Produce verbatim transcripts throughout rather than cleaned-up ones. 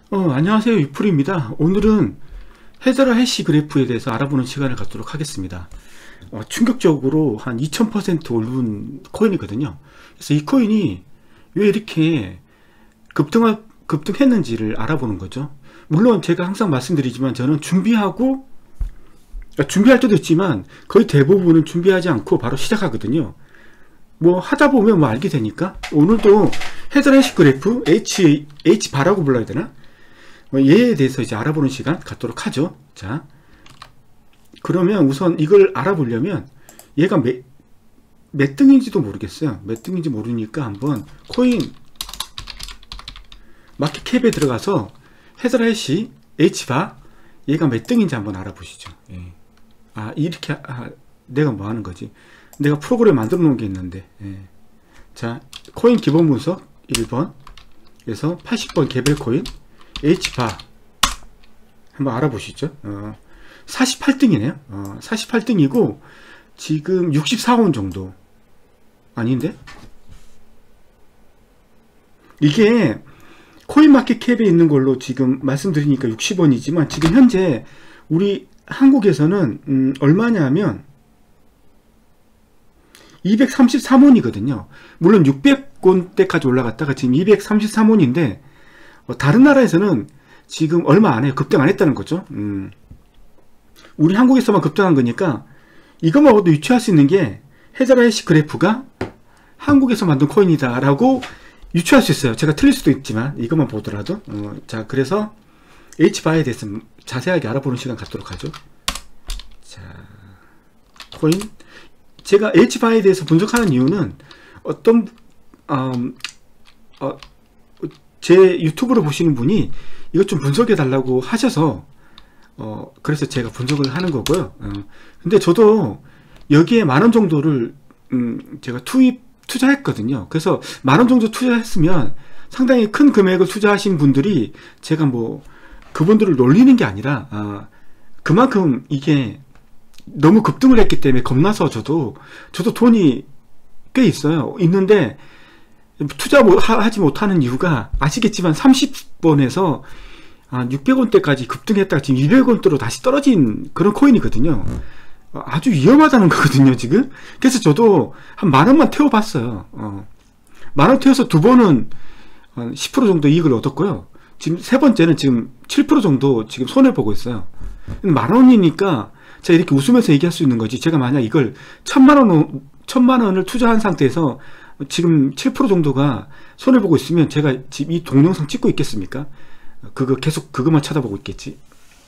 어, 안녕하세요. 유풀입니다. 오늘은 헤더라 해시 그래프에 대해서 알아보는 시간을 갖도록 하겠습니다. 어, 충격적으로 한 이천 퍼센트 오른 코인이거든요. 그래서 이 코인이 왜 이렇게 급등, 급등했는지를 알아보는 거죠. 물론 제가 항상 말씀드리지만 저는 준비하고, 준비할 때도 있지만 거의 대부분은 준비하지 않고 바로 시작하거든요. 뭐 하다 보면 뭐 알게 되니까. 오늘도 헤더라 해시 그래프 H, H바라고 불러야 되나? 얘에 대해서 이제 알아보는 시간 갖도록 하죠. 자, 그러면 우선 이걸 알아보려면 얘가 몇, 몇 등인지도 모르겠어요. 몇 등인지 모르니까 한번 코인 마켓캡에 들어가서 헤더라 해시 H바 얘가 몇 등인지 한번 알아보시죠. 예. 아 이렇게 아, 내가 뭐 하는 거지? 내가 프로그램 만들어 놓은 게 있는데. 예. 자, 코인 기본 분석 일 번 그래서 팔십 번 개별 코인 H바 한번 알아보시죠. 어, 사십팔 등이네요. 어, 사십팔 등이고 지금 육십사 원 정도. 아닌데? 이게 코인마켓캡에 있는 걸로 지금 말씀드리니까 육십 원이지만 지금 현재 우리 한국에서는 음, 얼마냐 면 이백삼십삼 원이거든요. 물론 육백 원대까지 올라갔다가 지금 이백삼십삼 원인데 어, 다른 나라에서는 지금 얼마 안 해요. 급등 안 했다는 거죠. 음. 우리 한국에서만 급등한 거니까 이것만 봐도 유추할 수 있는 게 헤더라 해시 그래프가 한국에서 만든 코인이다 라고 유추할 수 있어요. 제가 틀릴 수도 있지만 이것만 보더라도. 어, 자, 그래서 H바에 대해서 자세하게 알아보는 시간 갖도록 하죠. 자, 코인 제가 H바에 대해서 분석하는 이유는 어떤 음, 어, 제 유튜브를 보시는 분이 이것 좀 분석해 달라고 하셔서 어 그래서 제가 분석을 하는 거고요. 어, 근데 저도 여기에 만원 정도를 음 제가 투입 투자했거든요. 그래서 만원 정도 투자했으면 상당히 큰 금액을 투자하신 분들이 제가 뭐 그분들을 놀리는 게 아니라 아, 그만큼 이게 너무 급등을 했기 때문에 겁나서 저도 저도 돈이 꽤 있어요. 있는데 투자하지 못하는 이유가 아시겠지만 삼십 번에서 육백 원대까지 급등했다가 지금 이백 원대로 다시 떨어진 그런 코인이거든요. 아주 위험하다는 거거든요 지금. 그래서 저도 한 만원만 태워봤어요. 어. 만원 태워서 두 번은 십 퍼센트 정도 이익을 얻었고요. 지금 세 번째는 지금 칠 퍼센트 정도 지금 손해보고 있어요. 만원이니까 제가 이렇게 웃으면서 얘기할 수 있는 거지, 제가 만약 이걸 천만원, 천만원을 투자한 상태에서 지금 칠 퍼센트 정도가 손해보고 있으면 제가 지금 이 동영상 찍고 있겠습니까? 그거 계속 그것만 쳐다보고 있겠지.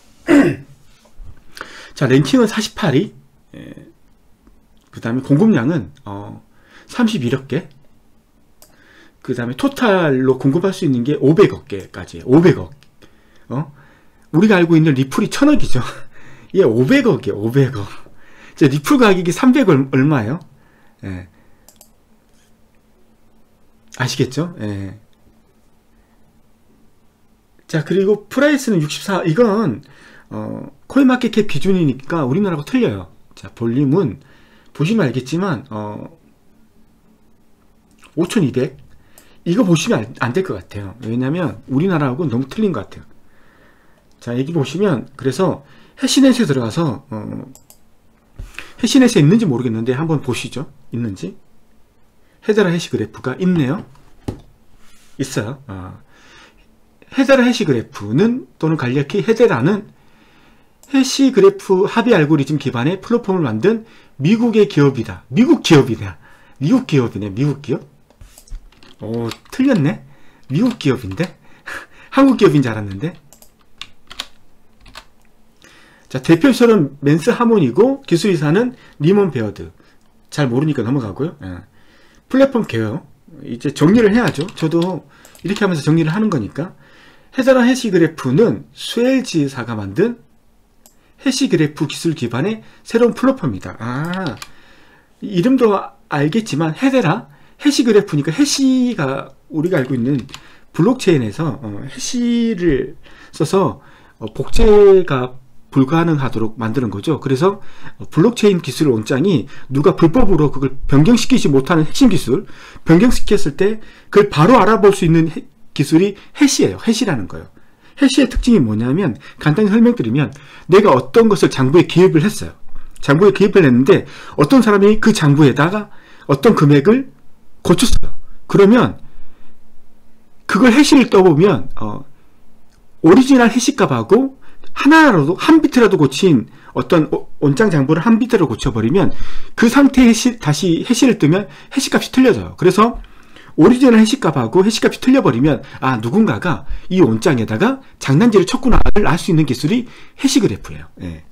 자, 랭킹은 사십팔 위. 예. 그 다음에 공급량은 어, 삼십일억 개. 그 다음에 토탈로 공급할 수 있는 게 오백억 개까지. 오백억. 어? 우리가 알고 있는 리플이 천억이죠. 얘 오백억이에요. 오백억. 자, 리플 가격이 삼백억 얼마예요? 예. 아시겠죠? 예. 자, 그리고 프라이스는 육십사. 이건 어, 코인마켓캡 기준이니까 우리나라하고 틀려요. 자, 볼륨은 보시면 알겠지만 어, 오천이백. 이거 보시면 안 될 것 같아요. 왜냐면 우리나라하고 너무 틀린 것 같아요. 자, 여기 보시면 그래서 해시넷에 들어가서 어, 해시넷에 있는지 모르겠는데 한번 보시죠. 있는지. 헤더라 해시 그래프가 있네요. 있어요. 어. 헤더라 해시 그래프는 또는 간략히 헤데라는 해시 그래프 합의 알고리즘 기반의 플랫폼을 만든 미국의 기업이다. 미국 기업이다. 미국 기업이네. 미국 기업? 오, 틀렸네. 미국 기업인데? 한국 기업인 줄 알았는데. 자, 대표설은 맨스 하몬이고 기술이사는 리먼 베어드. 잘 모르니까 넘어가고요. 예. 플랫폼 개요. 이제 정리를 해야죠. 저도 이렇게 하면서 정리를 하는 거니까. 헤더라 해시 그래프는 스웰지사가 만든 해시 그래프 기술 기반의 새로운 플랫폼이다. 아, 이름도 알겠지만 헤더라 해시 그래프니까 해시가 우리가 알고 있는 블록체인에서 어, 해시를 써서 어, 복제가 불가능하도록 만드는 거죠. 그래서 블록체인 기술 원장이 누가 불법으로 그걸 변경시키지 못하는 핵심 기술, 변경시켰을 때 그걸 바로 알아볼 수 있는 해, 기술이 해시예요. 해시라는 거예요. 해시의 특징이 뭐냐면 간단히 설명드리면 내가 어떤 것을 장부에 기입을 했어요. 장부에 기입을 했는데 어떤 사람이 그 장부에다가 어떤 금액을 고쳤어요. 그러면 그걸 해시를 떠보면 어, 오리지널 해시값하고 하나라도 한 비트라도 고친 어떤 원장 장부를 한 비트로 고쳐버리면 그 상태에 해시, 다시 해시를 뜨면 해시값이 틀려져요. 그래서 오리지널 해시값하고 해시값이 틀려버리면 아 누군가가 이 원장에다가 장난질을 쳤구나를 알 수 있는 기술이 해시그래프예요. 예.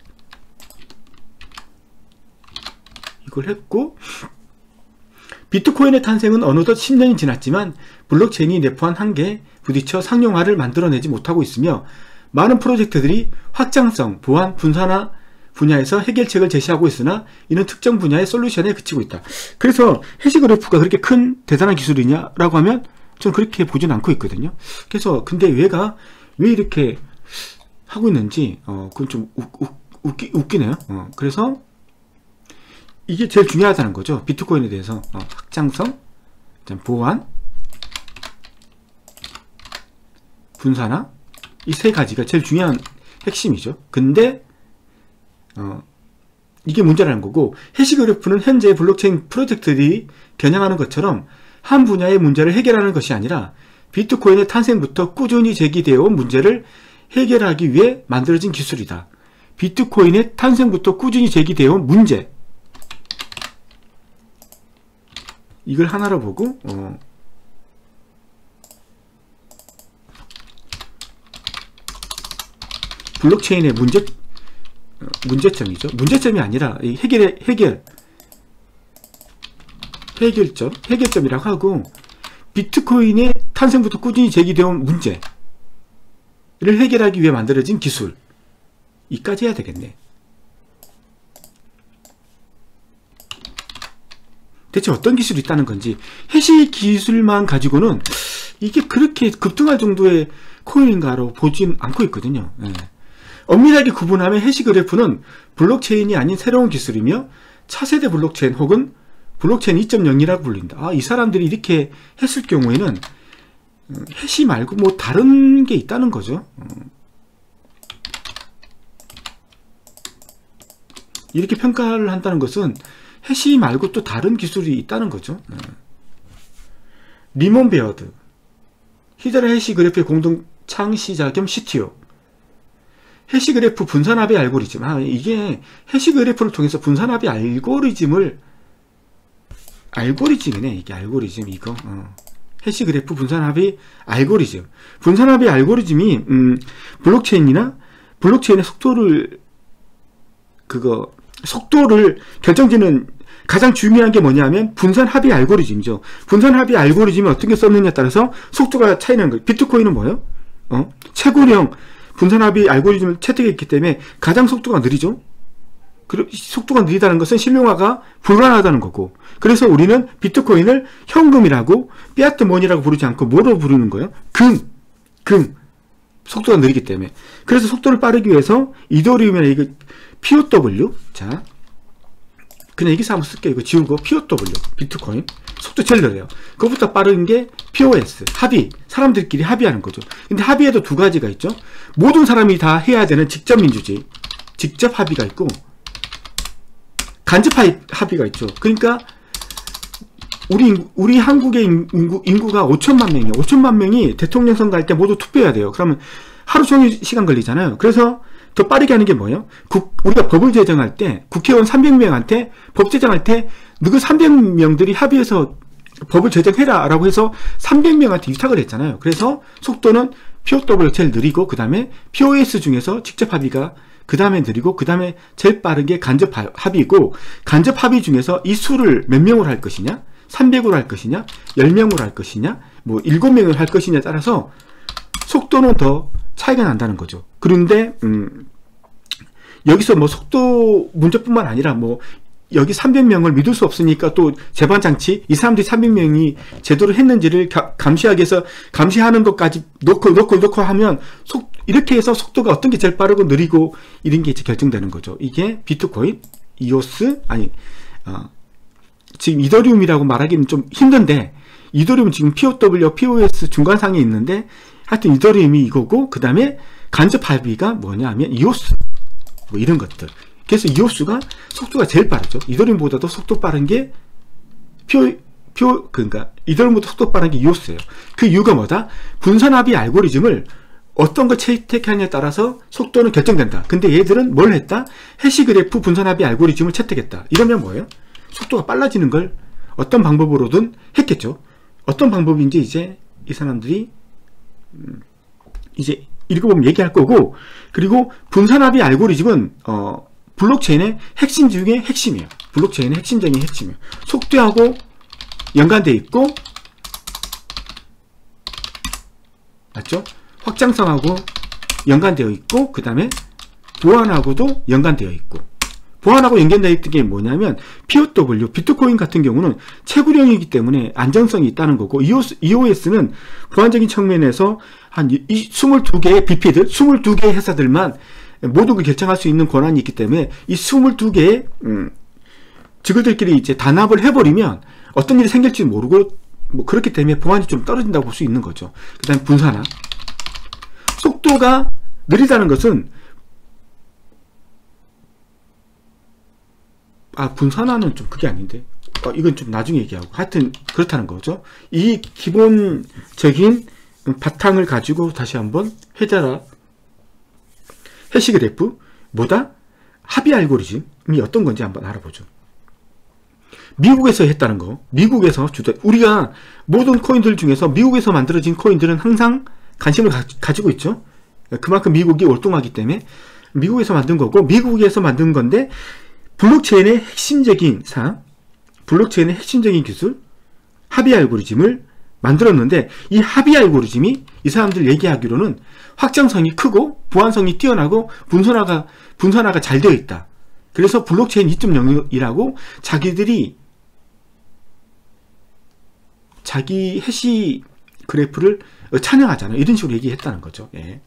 이걸 했고 비트코인의 탄생은 어느덧 십 년이 지났지만 블록체인이 내포한 한계에 부딪혀 상용화를 만들어내지 못하고 있으며 많은 프로젝트들이 확장성, 보안, 분산화 분야에서 해결책을 제시하고 있으나 이는 특정 분야의 솔루션에 그치고 있다. 그래서 해시그래프가 그렇게 큰 대단한 기술이냐라고 하면 저는 그렇게 보진 않고 있거든요. 그래서 근데 얘가 왜 이렇게 하고 있는지 어 그건 좀 우, 우, 웃기, 웃기네요. 어, 그래서 이게 제일 중요하다는 거죠. 비트코인에 대해서 어, 확장성, 보안, 분산화 이 세 가지가 제일 중요한 핵심이죠. 근데 어, 이게 문제라는 거고 해시그래프는 현재 블록체인 프로젝트들이 겨냥하는 것처럼 한 분야의 문제를 해결하는 것이 아니라 비트코인의 탄생부터 꾸준히 제기되어 온 문제를 해결하기 위해 만들어진 기술이다. 비트코인의 탄생부터 꾸준히 제기되어 온 문제 이걸 하나로 보고 어, 블록체인의 문제 문제점이죠. 문제점이 아니라 이 해결의 해결 해결점 해결점이라고 하고 비트코인의 탄생부터 꾸준히 제기되어온 문제를 해결하기 위해 만들어진 기술 이까지 해야 되겠네. 대체 어떤 기술이 있다는 건지 해시 기술만 가지고는 이게 그렇게 급등할 정도의 코인인가로 보진 않고 있거든요. 네. 엄밀하게 구분하면 해시그래프는 블록체인이 아닌 새로운 기술이며 차세대 블록체인 혹은 블록체인 이 점 영이라고 불린다. 아, 이 사람들이 이렇게 했을 경우에는 해시 말고 뭐 다른 게 있다는 거죠. 이렇게 평가를 한다는 것은 해시 말고 또 다른 기술이 있다는 거죠. 리먼 베어드 히드라 해시그래프의 공동 창시자 겸 씨티오 해시그래프 분산합의 알고리즘. 아, 이게 해시그래프를 통해서 분산합의 알고리즘을 알고리즘이네. 이게 알고리즘 이거. 어. 해시그래프 분산합의 알고리즘. 분산합의 알고리즘이 음, 블록체인이나 블록체인의 속도를 그거 속도를 결정짓는 가장 중요한 게 뭐냐면 분산합의 알고리즘이죠. 분산합의 알고리즘이 어떻게 썼느냐에 따라서 속도가 차이 나는 거예요. 비트코인은 뭐예요? 어? 최고령 분산합의 알고리즘을 채택했기 때문에 가장 속도가 느리죠. 속도가 느리다는 것은 실용화가 불가능하다는 거고, 그래서 우리는 비트코인을 현금이라고 피아트 머니라고 부르지 않고 뭐로 부르는 거예요? 금, 금. 속도가 느리기 때문에. 그래서 속도를 빠르기 위해서 이더리움이나 이거 피오더블유, 자 그냥 여기서 한번 쓸게요. 이거 지우고 피오더블유, 비트코인 속도 제일 느려요. 그것보다 빠른 게 피오에스, 합의. 사람들끼리 합의하는 거죠. 근데 합의에도 두 가지가 있죠. 모든 사람이 다 해야 되는 직접 민주주의, 직접 합의가 있고 간접 합의가 있죠. 그러니까 우리 우리 한국의 인구, 인구가 오천만 명이에요. 오천만 명이 대통령 선거 할 때 모두 투표해야 돼요. 그러면 하루 종일 시간 걸리잖아요. 그래서 더 빠르게 하는 게 뭐예요? 국, 우리가 법을 제정할 때 국회의원 삼백 명한테 법 제정할 때 누구 삼백 명들이 합의해서 법을 제정해라 라고 해서 삼백 명한테 위탁을 했잖아요. 그래서 속도는 피오더블유가 제일 느리고 그 다음에 피오에스 중에서 직접 합의가 그 다음에 느리고 그 다음에 제일 빠른 게 간접 합의고, 간접 합의 중에서 이 수를 몇 명으로 할 것이냐, 삼백으로 할 것이냐, 십 명으로 할 것이냐, 뭐 일곱 명으로 할 것이냐에 따라서 속도는 더 차이가 난다는 거죠. 그런데 음, 여기서 뭐 속도 문제뿐만 아니라 뭐 여기 삼백 명을 믿을 수 없으니까 또 재반장치, 이 사람들이 삼백 명이 제대로 했는지를 가, 감시하기 위해서 감시하는 것까지 놓고 놓고 놓고 하면 속 이렇게 해서 속도가 어떤 게 제일 빠르고 느리고 이런 게 이제 결정되는 거죠. 이게 비트코인, 이오스, 아니 어, 지금 이더리움이라고 말하기는 좀 힘든데, 이더리움 지금 피오더블유, 피오에스 중간상에 있는데 하여튼 이더리움이 이거고, 그 다음에 간접 합의가 뭐냐 하면 이오스 뭐 이런 것들. 그래서 이오스가 속도가 제일 빠르죠. 이더리움보다도 속도 빠른 게 표, 표 그러니까 이더리움보다 속도 빠른 게 이오스예요. 그 이유가 뭐다? 분산 합의 알고리즘을 어떤 걸 채택하느냐에 따라서 속도는 결정된다. 근데 얘들은 뭘 했다? 해시 그래프 분산 합의 알고리즘을 채택했다. 이러면 뭐예요? 속도가 빨라지는 걸 어떤 방법으로든 했겠죠. 어떤 방법인지 이제 이 사람들이 음, 이제 읽어보면 얘기할 거고, 그리고 분산 합의 알고리즘은 어, 블록체인의 핵심 중에 핵심이에요. 블록체인의 핵심적인 핵심이에요. 속도하고 연관되어 있고, 맞죠? 확장성하고 연관되어 있고, 그 다음에 보안하고도 연관되어 있고. 보안하고 연관되어 있던 게 뭐냐면 피오더블유, 비트코인 같은 경우는 채굴형이기 때문에 안정성이 있다는 거고, 이오에스는 보안적인 측면에서 한 이십이 개의 비피들, 이십이 개의 회사들만 모든 걸 결정할 수 있는 권한이 있기 때문에 이 이십이 개의 음, 직원들끼리 이제 단합을 해버리면 어떤 일이 생길지 모르고, 뭐 그렇기 때문에 보안이 좀 떨어진다고 볼 수 있는 거죠. 그 다음에 분산화. 속도가 느리다는 것은, 아, 분산화는 좀 그게 아닌데, 어, 이건 좀 나중에 얘기하고, 하여튼 그렇다는 거죠. 이 기본적인 바탕을 가지고 다시 한번 헤드라 해시 그래프 뭐다? 합의 알고리즘이 어떤 건지 한번 알아보죠. 미국에서 했다는 거, 미국에서 주도, 우리가 모든 코인들 중에서 미국에서 만들어진 코인들은 항상 관심을 가, 가지고 있죠. 그만큼 미국이 월동하기 때문에 미국에서 만든 거고, 미국에서 만든 건데, 블록체인의 핵심적인 사항, 블록체인의 핵심적인 기술, 합의 알고리즘을 만들었는데, 이 합의 알고리즘이 이 사람들 얘기하기로는 확장성이 크고 보안성이 뛰어나고 분산화가 분산화가 잘 되어 있다. 그래서 블록체인 이 점 영이라고 자기들이 자기 해시 그래프를 찬양하잖아요. 이런 식으로 얘기했다는 거죠. 예.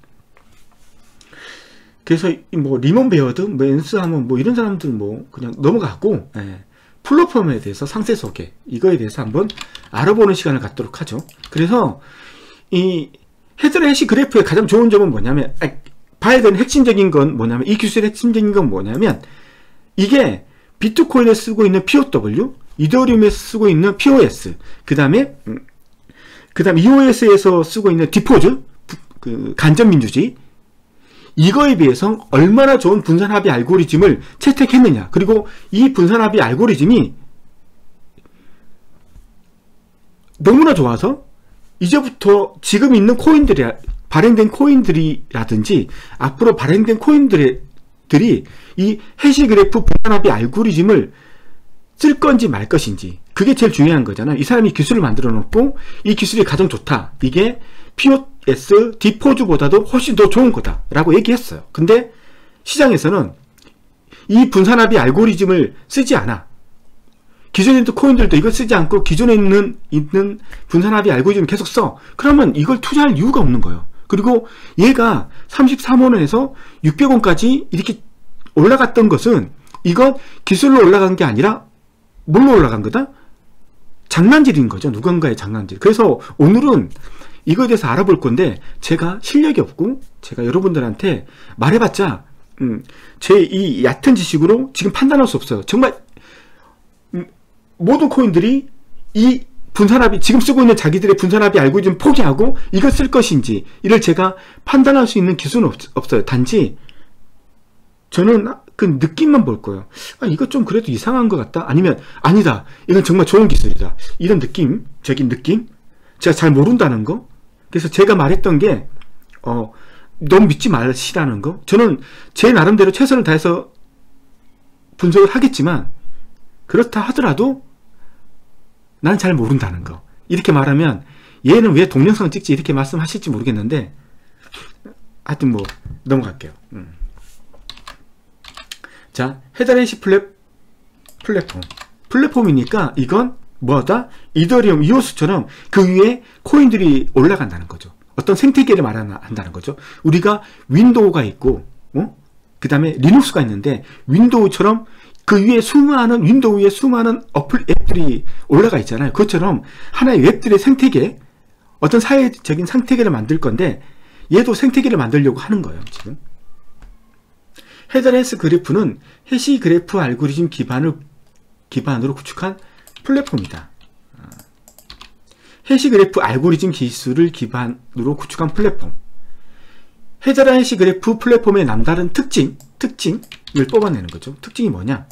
그래서 뭐 리먼 베어드, 뭐 엔스하면 뭐 이런 사람들 뭐 그냥 넘어가고, 예. 플랫폼에 대해서 상세 소개, 이거에 대해서 한번 알아보는 시간을 갖도록 하죠. 그래서 이 헤드라 해시 그래프의 가장 좋은 점은 뭐냐면, 아, 봐야 되는 핵심적인 건 뭐냐면, 이 기술의 핵심적인 건 뭐냐면, 이게 비트코인에 쓰고 있는 피오더블유, 이더리움에 쓰고 있는 피오에스, 그 다음에 음, 그 다음에 이오에스에서 쓰고 있는 디포즈, 그 간접민주주의, 이거에 비해서 얼마나 좋은 분산합의 알고리즘을 채택했느냐. 그리고 이 분산합의 알고리즘이 너무나 좋아서 이제부터 지금 있는 코인들이, 발행된 코인들이라든지 앞으로 발행된 코인들이 이 해시 그래프 분산합의 알고리즘을 쓸 건지 말 것인지, 그게 제일 중요한 거잖아요. 이 사람이 기술을 만들어 놓고 이 기술이 가장 좋다, 이게 피오에스 디포즈보다도 훨씬 더 좋은 거다 라고 얘기했어요. 근데 시장에서는 이 분산합의 알고리즘을 쓰지 않아. 기존에 있는 코인들도 이걸 쓰지 않고 기존에 있는, 있는 분산합의 알고리즘을 계속 써. 그러면 이걸 투자할 이유가 없는 거예요. 그리고 얘가 삼십삼 원에서 육백 원까지 이렇게 올라갔던 것은, 이건 기술로 올라간 게 아니라 뭘로 올라간 거다? 장난질인 거죠. 누군가의 장난질. 그래서 오늘은 이거에 대해서 알아볼 건데, 제가 실력이 없고 제가 여러분들한테 말해봤자 음, 제 이 얕은 지식으로 지금 판단할 수 없어요. 정말 음, 모든 코인들이 이 분산합의, 지금 쓰고 있는 자기들의 분산합의 알고리즘 포기하고 이걸 쓸 것인지, 이를 제가 판단할 수 있는 기술은 없, 없어요. 단지 저는 그 느낌만 볼 거예요. 아, 이거 좀 그래도 이상한 것 같다, 아니면 아니다, 이건 정말 좋은 기술이다, 이런 느낌, 적인 느낌, 제가 잘 모른다는 거. 그래서 제가 말했던 게 어, 너무 믿지 마시라는 거. 저는 제 나름대로 최선을 다해서 분석을 하겠지만, 그렇다 하더라도 난 잘 모른다는 거. 이렇게 말하면 얘는 왜 동영상을 찍지 이렇게 말씀하실지 모르겠는데, 하여튼 뭐 넘어갈게요. 음. 자, 헤드라 해시 플랫, 플랫폼 플랫폼이니까 이건 뭐다? 이더리움, 이오스처럼 그 위에 코인들이 올라간다는 거죠. 어떤 생태계를 말한다는 거죠. 우리가 윈도우가 있고, 어? 그 다음에 리눅스가 있는데, 윈도우처럼 그 위에 수많은, 윈도우 위에 수많은 어플 앱들이 올라가 있잖아요. 그것처럼 하나의 웹들의 생태계, 어떤 사회적인 생태계를 만들 건데 얘도 생태계를 만들려고 하는 거예요. 지금 헤더레스 그래프는 해시 그래프 알고리즘 기반을 기반으로 구축한 플랫폼이다. 해시 그래프 알고리즘 기술을 기반으로 구축한 플랫폼. 헤더라 해시 그래프 플랫폼의 남다른 특징, 특징을 뽑아내는 거죠. 특징이 뭐냐?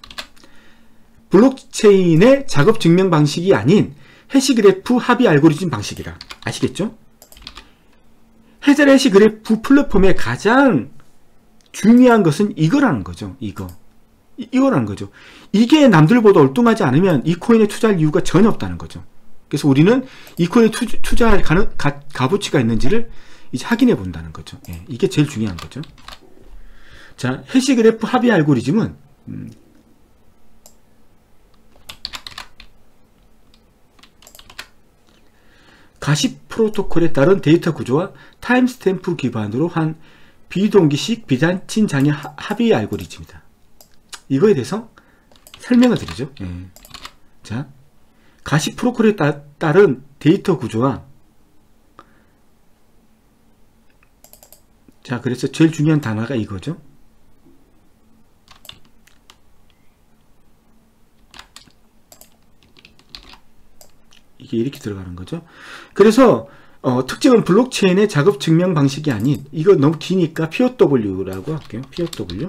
블록체인의 작업 증명 방식이 아닌 해시 그래프 합의 알고리즘 방식이다. 아시겠죠? 헤더라 해시 그래프 플랫폼의 가장 중요한 것은 이거라는 거죠. 이거. 이, 이거라는 거죠. 이게 남들보다 엉뚱하지 않으면 이 코인에 투자할 이유가 전혀 없다는 거죠. 그래서 우리는 이 코인에 투, 투자할 가능, 가, 값어치가 있는지를 이제 확인해 본다는 거죠. 예, 이게 제일 중요한 거죠. 자, 해시 그래프 합의 알고리즘은 음, 가시 프로토콜에 따른 데이터 구조와 타임스탬프 기반으로 한 비동기식 비단친 장애 합의 알고리즘이다. 이거에 대해서 설명을 드리죠. 예. 자, 가시 프로토콜에 따, 따른 데이터 구조와, 자, 그래서 제일 중요한 단어가 이거죠. 이게 이렇게 들어가는 거죠. 그래서 어, 특징은 블록체인의 작업 증명 방식이 아닌, 이거 너무 기니까 피오더블유라고 할게요. 피오더블유.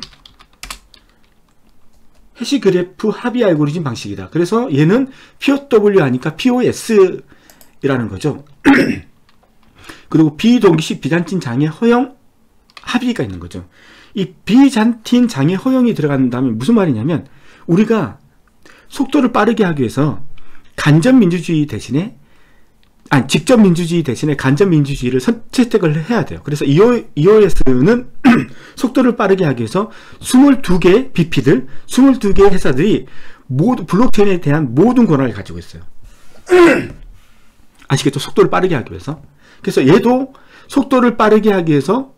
해시 그래프 합의 알고리즘 방식이다. 그래서 얘는 피오더블유 하니까 피오에스라는 거죠. 그리고 비동기식 비잔틴 장애 허용 합의가 있는 거죠. 이 비잔틴 장애 허용이 들어간다면 무슨 말이냐면, 우리가 속도를 빠르게 하기 위해서 간접민주주의 대신에, 아니 직접민주주의 대신에 간접민주주의를 선택을 해야 돼요. 그래서 이오에스는 속도를 빠르게 하기 위해서 이십이 개 비피들, 이십이 개 회사들이 모두 블록체인에 대한 모든 권한을 가지고 있어요. 아시겠죠? 속도를 빠르게 하기 위해서. 그래서 얘도 속도를 빠르게 하기 위해서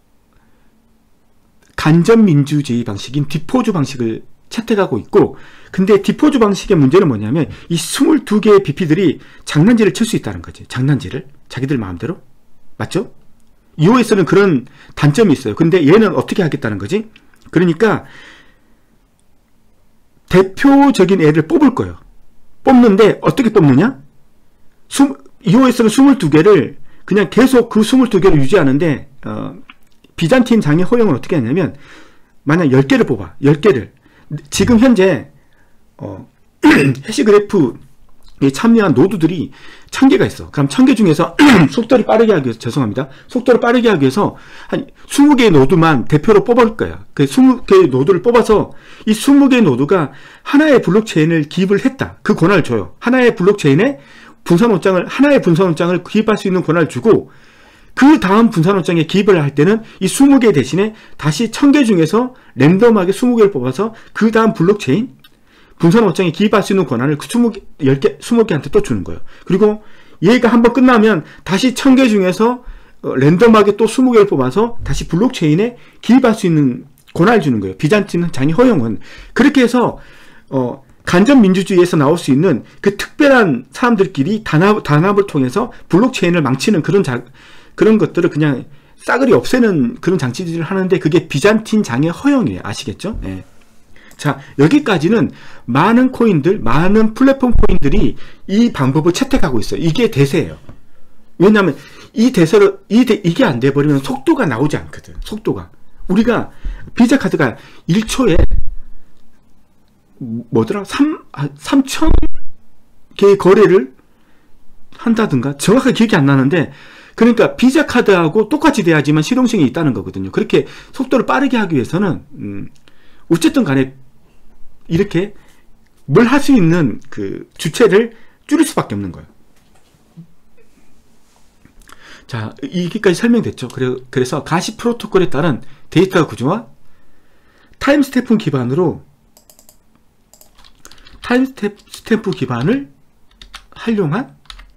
간접민주주의 방식인 디포즈 방식을 채택하고 있고, 근데 디포즈 방식의 문제는 뭐냐면 이 이십이 개의 비피들이 장난질을 칠 수 있다는 거지. 장난질을 자기들 마음대로. 맞죠? 이오에스는 그런 단점이 있어요. 근데 얘는 어떻게 하겠다는 거지? 그러니까 대표적인 애를 뽑을 거예요. 뽑는데 어떻게 뽑느냐? 이오에스는 이십이 개를 그냥 계속 그 이십이 개를 유지하는데, 어, 비잔틴 장애 허용을 어떻게 하냐면, 만약 열 개를 뽑아. 열 개를. 지금 현재 어, 해시 그래프에 참여한 노드들이 천 개가 있어. 그럼 천 개 중에서 속도를 빠르게 하기 위해서, 죄송합니다. 속도를 빠르게 하기 위해서 한 이십 개의 노드만 대표로 뽑을 거야. 그 이십 개의 노드를 뽑아서 이 이십 개의 노드가 하나의 블록체인을 기입을 했다. 그 권한을 줘요. 하나의 블록체인에 분산원장을, 하나의 분산원장을 기입할 수 있는 권한을 주고, 그 다음 분산원장에 기입을 할 때는 이 이십 개 대신에 다시 천 개 중에서 랜덤하게 이십 개를 뽑아서 그 다음 블록체인 분산원장에 기입할 수 있는 권한을 그 이십 개, 열 개, 이십 개한테 또 주는 거예요. 그리고 얘가 한번 끝나면 다시 천 개 중에서 랜덤하게 또 이십 개를 뽑아서 다시 블록체인에 기입할 수 있는 권한을 주는 거예요. 비잔틴 장애 허용은. 그렇게 해서 어, 간접민주주의에서 나올 수 있는 그 특별한 사람들끼리 단합, 단합을 통해서 블록체인을 망치는 그런 자, 그런 것들을 그냥 싸그리 없애는 그런 장치들을 하는데, 그게 비잔틴 장애 허용이에요. 아시겠죠? 네. 자, 여기까지는 많은 코인들, 많은 플랫폼 코인들이 이 방법을 채택하고 있어요. 이게 대세예요. 왜냐하면 이 대세를, 이 대, 이게 안 돼버리면 속도가 나오지 않거든. 속도가. 우리가 비자 카드가 일 초에 뭐더라? 삼천 개의 거래를 한다든가, 정확하게 기억이 안 나는데, 그러니까 비자 카드하고 똑같이 돼야지만 실용성이 있다는 거거든요. 그렇게 속도를 빠르게 하기 위해서는 음, 어쨌든 간에 이렇게 뭘 할 수 있는 그 주체를 줄일 수밖에 없는 거예요. 자, 여기까지 설명됐죠. 그래, 그래서 가시 프로토콜에 따른 데이터 구조와 타임스탬프 기반으로 타임스탬프 기반을 활용한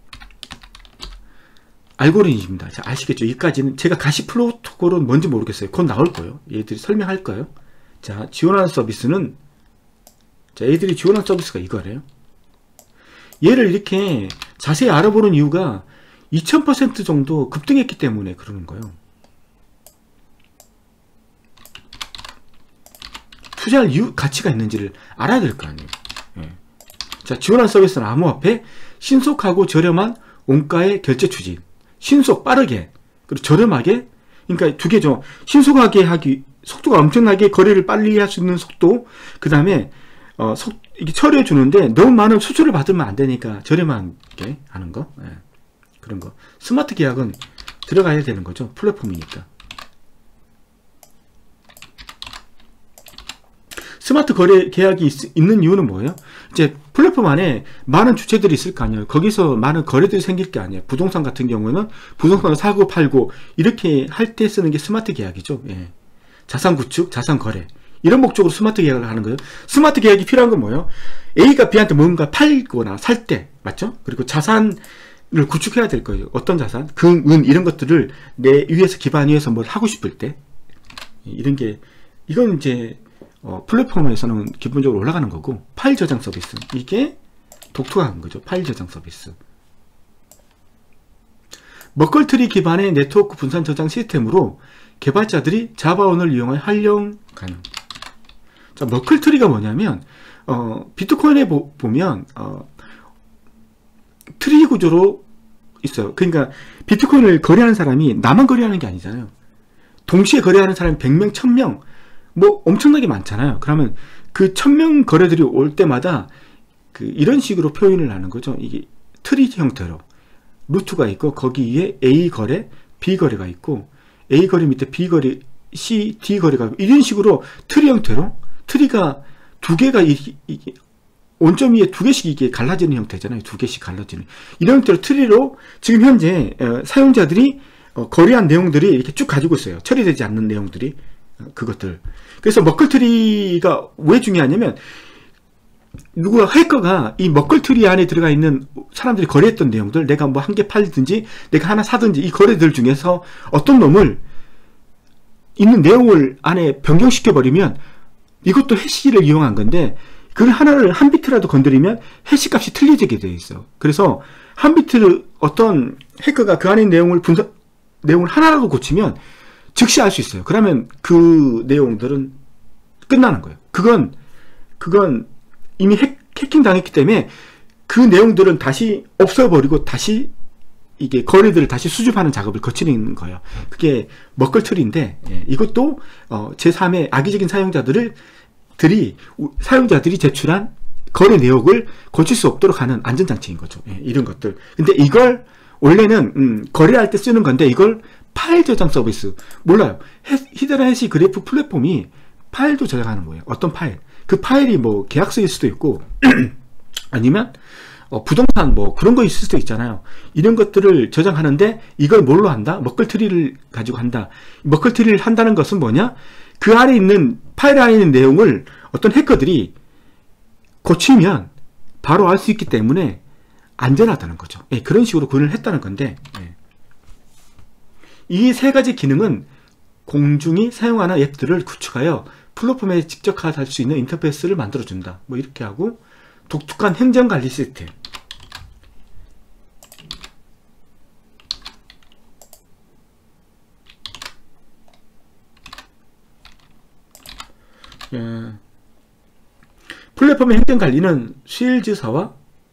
알고리즘입니다. 자, 아시겠죠? 여기까지는 제가 가시 프로토콜은 뭔지 모르겠어요. 곧 나올 거예요. 얘들이 설명할 거예요. 자, 지원하는 서비스는, 자, 얘들이 지원하는 서비스가 이거래요. 얘를 이렇게 자세히 알아보는 이유가, 이천 퍼센트 정도 급등했기 때문에 그러는 거예요. 투자할 이유, 가치가 있는지를 알아야 될 거 아니에요. 예. 자, 지원한 서비스는 암호화폐, 신속하고 저렴한 원가의 결제 추진. 신속, 빠르게, 그리고 저렴하게. 그러니까 두 개죠. 신속하게 하기, 속도가 엄청나게 거래를 빨리 할 수 있는 속도. 그 다음에, 어, 속, 이게 처리해 주는데 너무 많은 수수료를 받으면 안 되니까 저렴하게 하는 거. 예. 그런 거. 스마트 계약은 들어가야 되는 거죠. 플랫폼이니까. 스마트 거래 계약이 있, 있는 이유는 뭐예요? 이제 플랫폼 안에 많은 주체들이 있을 거 아니에요. 거기서 많은 거래들이 생길 게 아니에요. 부동산 같은 경우는 부동산을 사고 팔고 이렇게 할 때 쓰는 게 스마트 계약이죠. 예. 자산 구축, 자산 거래. 이런 목적으로 스마트 계약을 하는 거예요. 스마트 계약이 필요한 건 뭐예요? A가 B한테 뭔가 팔거나 살 때, 맞죠? 그리고 자산을 구축해야 될 거예요. 어떤 자산? 금, 은 이런 것들을 내 위에서 기반 위에서 뭘 하고 싶을 때 이런 게 이건 이제 어, 플랫폼에서는 기본적으로 올라가는 거고, 파일 저장 서비스. 이게 독특한 거죠. 파일 저장 서비스. 머클트리 기반의 네트워크 분산 저장 시스템으로 개발자들이 자바원을 이용하여 활용 가능. 자, 머클트리가 뭐냐면, 어, 비트코인에 보, 보면, 어, 트리 구조로 있어요. 그러니까, 비트코인을 거래하는 사람이 나만 거래하는 게 아니잖아요. 동시에 거래하는 사람이 백 명, 천 명, 뭐 엄청나게 많잖아요. 그러면 그 천 명 거래들이 올 때마다 그 이런 식으로 표현을 하는 거죠. 이게 트리 형태로 루트가 있고 거기에 A 거래, B 거래가 있고 A 거래 밑에 B 거래, C, D 거래가 있고 이런 식으로 트리 형태로 트리가 두 개가 이, 이, 원점 위에 두 개씩 이게 갈라지는 형태잖아요. 두 개씩 갈라지는 이런 형태로 트리로 지금 현재 어, 사용자들이 어, 거래한 내용들이 이렇게 쭉 가지고 있어요. 처리되지 않는 내용들이 어, 그것들. 그래서 머클트리가 왜 중요하냐면 누구가 해커가 이 머클트리 안에 들어가 있는 사람들이 거래했던 내용들, 내가 뭐 한 개 팔든지 내가 하나 사든지 이 거래들 중에서 어떤 놈을 있는 내용을 안에 변경시켜 버리면 이것도 해시를 이용한 건데 그 하나를 한 비트라도 건드리면 해시 값이 틀려지게 되어 있어. 그래서 한 비트를 어떤 해커가 그 안에 내용을 분석 내용을 하나라도 고치면 즉시 알 수 있어요. 그러면 그 내용들은 끝나는 거예요. 그건, 그건 이미 해, 해킹 당했기 때문에 그 내용들은 다시 없애버리고 다시 이게 거래들을 다시 수집하는 작업을 거치는 거예요. 그게 머클트리인데, 예, 이것도, 어, 제삼의 악의적인 사용자들을, 들이, 사용자들이 제출한 거래 내역을 고칠 수 없도록 하는 안전장치인 거죠. 예, 이런 것들. 근데 이걸, 원래는, 음, 거래할 때 쓰는 건데, 이걸 파일 저장 서비스. 몰라요. 히드라 해시 그래프 플랫폼이 파일도 저장하는 거예요. 어떤 파일. 그 파일이 뭐 계약서일 수도 있고 아니면 어 부동산 뭐 그런 거 있을 수도 있잖아요. 이런 것들을 저장하는데 이걸 뭘로 한다? 머클트리를 가지고 한다. 머클트리를 한다는 것은 뭐냐? 그 안에 있는 파일 안에 있는 내용을 어떤 해커들이 고치면 바로 알 수 있기 때문에 안전하다는 거죠. 예, 그런 식으로 구현을 했다는 건데 예. 이 세 가지 기능은 공중이 사용하는 앱들을 구축하여 플랫폼에 직접 할 수 있는 인터페이스를 만들어준다. 뭐 이렇게 하고 독특한 행정관리 시스템. 예. 플랫폼의 행정관리는 스윌즈사와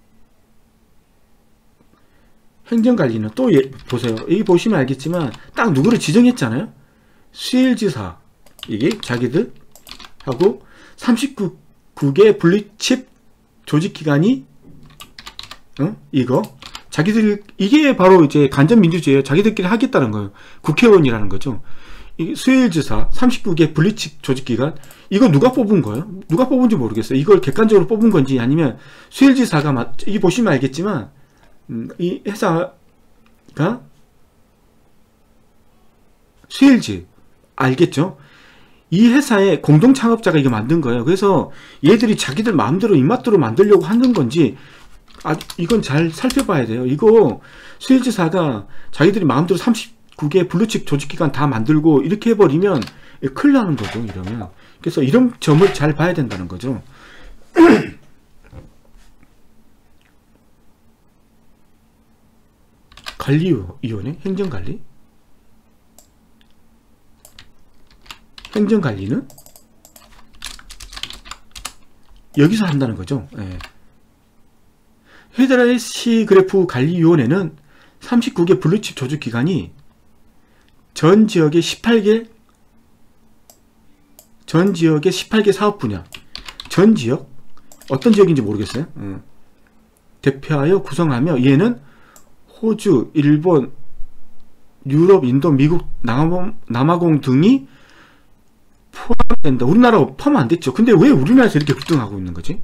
행정관리는 또 예, 보세요. 여기 보시면 알겠지만 딱 누구를 지정했잖아요. 스윌즈사 이게 자기들 하고 삼십구 개 블루칩 조직기관이 어? 이거 자기들 이게 바로 이제 간접민주주의예요. 자기들끼리 하겠다는 거예요. 국회의원이라는 거죠. 이 스윌즈사 삼십구 개 블루칩 조직기관 이거 누가 뽑은 거예요? 누가 뽑은지 모르겠어요. 이걸 객관적으로 뽑은 건지 아니면 스윌즈사가 이 보시면 알겠지만 음, 이 회사가 스윌즈 알겠죠? 이 회사의 공동 창업자가 이거 만든 거예요. 그래서 얘들이 자기들 마음대로 입맛대로 만들려고 하는 건지 아 이건 잘 살펴봐야 돼요. 이거 스윌즈사가 자기들이 마음대로 삼십구 개 블루칩 조직기관 다 만들고 이렇게 해버리면 큰일 나는 거죠. 이러면 그래서 이런 점을 잘 봐야 된다는 거죠. 관리위원회? 행정관리? 행정관리는 여기서 한다는 거죠. 예. 페더럴 시그래프 관리위원회는 삼십구 개 블루칩 조직기관이 전 지역의 십팔 개 전 지역의 십팔 개 사업 분야, 전 지역? 어떤 지역인지 모르겠어요. 음. 대표하여 구성하며 얘는 호주, 일본, 유럽, 인도, 미국, 남아공, 남아공 등이 포함된다. 우리나라 포함 안 됐죠. 근데 왜 우리나라에서 이렇게 급등하고 있는 거지?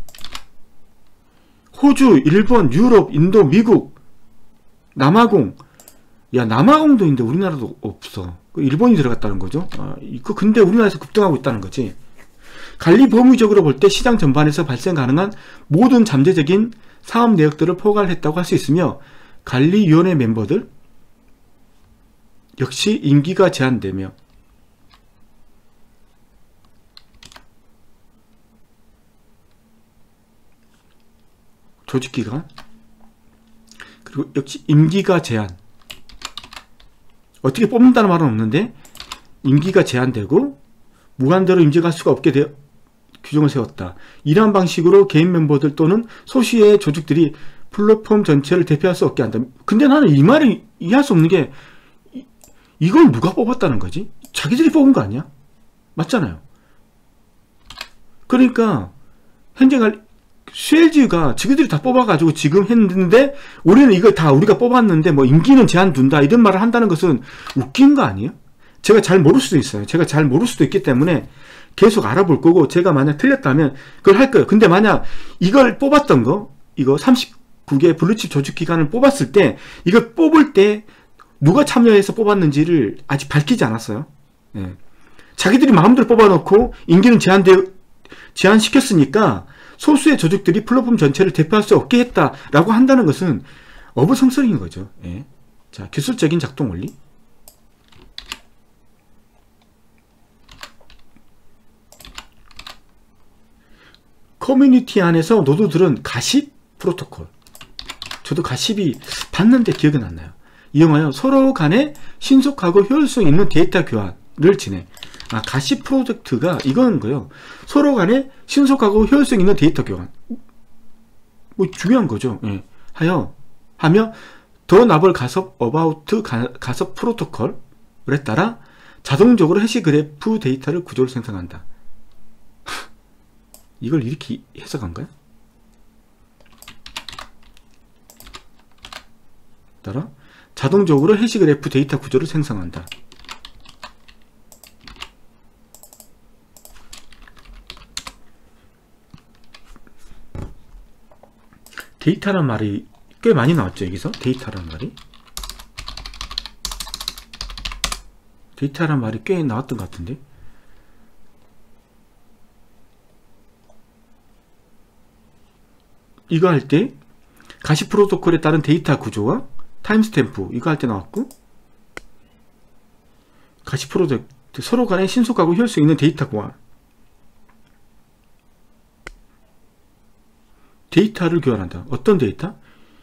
호주, 일본, 유럽, 인도, 미국, 남아공. 야, 남아공도 있는데 우리나라도 없어. 일본이 들어갔다는 거죠. 아, 이거 근데 우리나라에서 급등하고 있다는 거지. 관리 범위적으로 볼 때 시장 전반에서 발생 가능한 모든 잠재적인 사업 내역들을 포괄했다고 할 수 있으며, 관리위원회 멤버들 역시 임기가 제한되며 조직기관, 그리고 역시 임기가 제한, 어떻게 뽑는다는 말은 없는데 임기가 제한되고 무한대로 임직할 수가 없게 되어 규정을 세웠다. 이러한 방식으로 개인 멤버들 또는 소수의 조직들이 플랫폼 전체를 대표할 수 없게 한다. 근데 나는 이 말을 이해할 수 없는 게, 이, 이걸 누가 뽑았다는 거지? 자기들이 뽑은 거 아니야? 맞잖아요. 그러니까 행정관리 쉘즈가 지그들이 다 뽑아가지고 지금 했는데 우리는 이걸 다 우리가 뽑았는데 뭐 임기는 제한 둔다 이런 말을 한다는 것은 웃긴 거 아니에요? 제가 잘 모를 수도 있어요. 제가 잘 모를 수도 있기 때문에 계속 알아볼 거고, 제가 만약 틀렸다면 그걸 할 거예요. 근데 만약 이걸 뽑았던 거, 이거 삼십구 개 블루칩 조직기관을 뽑았을 때, 이걸 뽑을 때 누가 참여해서 뽑았는지를 아직 밝히지 않았어요. 예. 자기들이 마음대로 뽑아놓고 임기는 제한되, 제한시켰으니까 소수의 조직들이 플랫폼 전체를 대표할 수 없게 했다라고 한다는 것은 어불성설인 거죠. 예. 자, 기술적인 작동 원리. 커뮤니티 안에서 노드들은 가십 프로토콜. 저도 가십이 봤는데 기억은 안 나요. 이용하여 서로 간에 신속하고 효율성 있는 데이터 교환을 진행. 아, 가십 프로젝트가 이거는 거예요. 서로 간에 신속하고 효율성 있는 데이터 교환. 뭐 중요한 거죠. 예. 하여 하며 더 나벌 가섭 어바우트 가섭 프로토콜에 따라 자동적으로 해시 그래프 데이터를 구조를 생성한다. 이걸 이렇게 해석한가요? 따라 자동적으로 해시 그래프 데이터 구조를 생성한다. 데이터란 말이 꽤 많이 나왔죠. 여기서 데이터란 말이 데이터란 말이 꽤 나왔던 것 같은데, 이거 할 때 가십 프로토콜에 따른 데이터 구조와 타임스탬프 이거 할 때 나왔고, 가십 프로젝트 서로 간에 신속하고 효율성 있는 데이터 교환, 데이터를 교환한다. 어떤 데이터?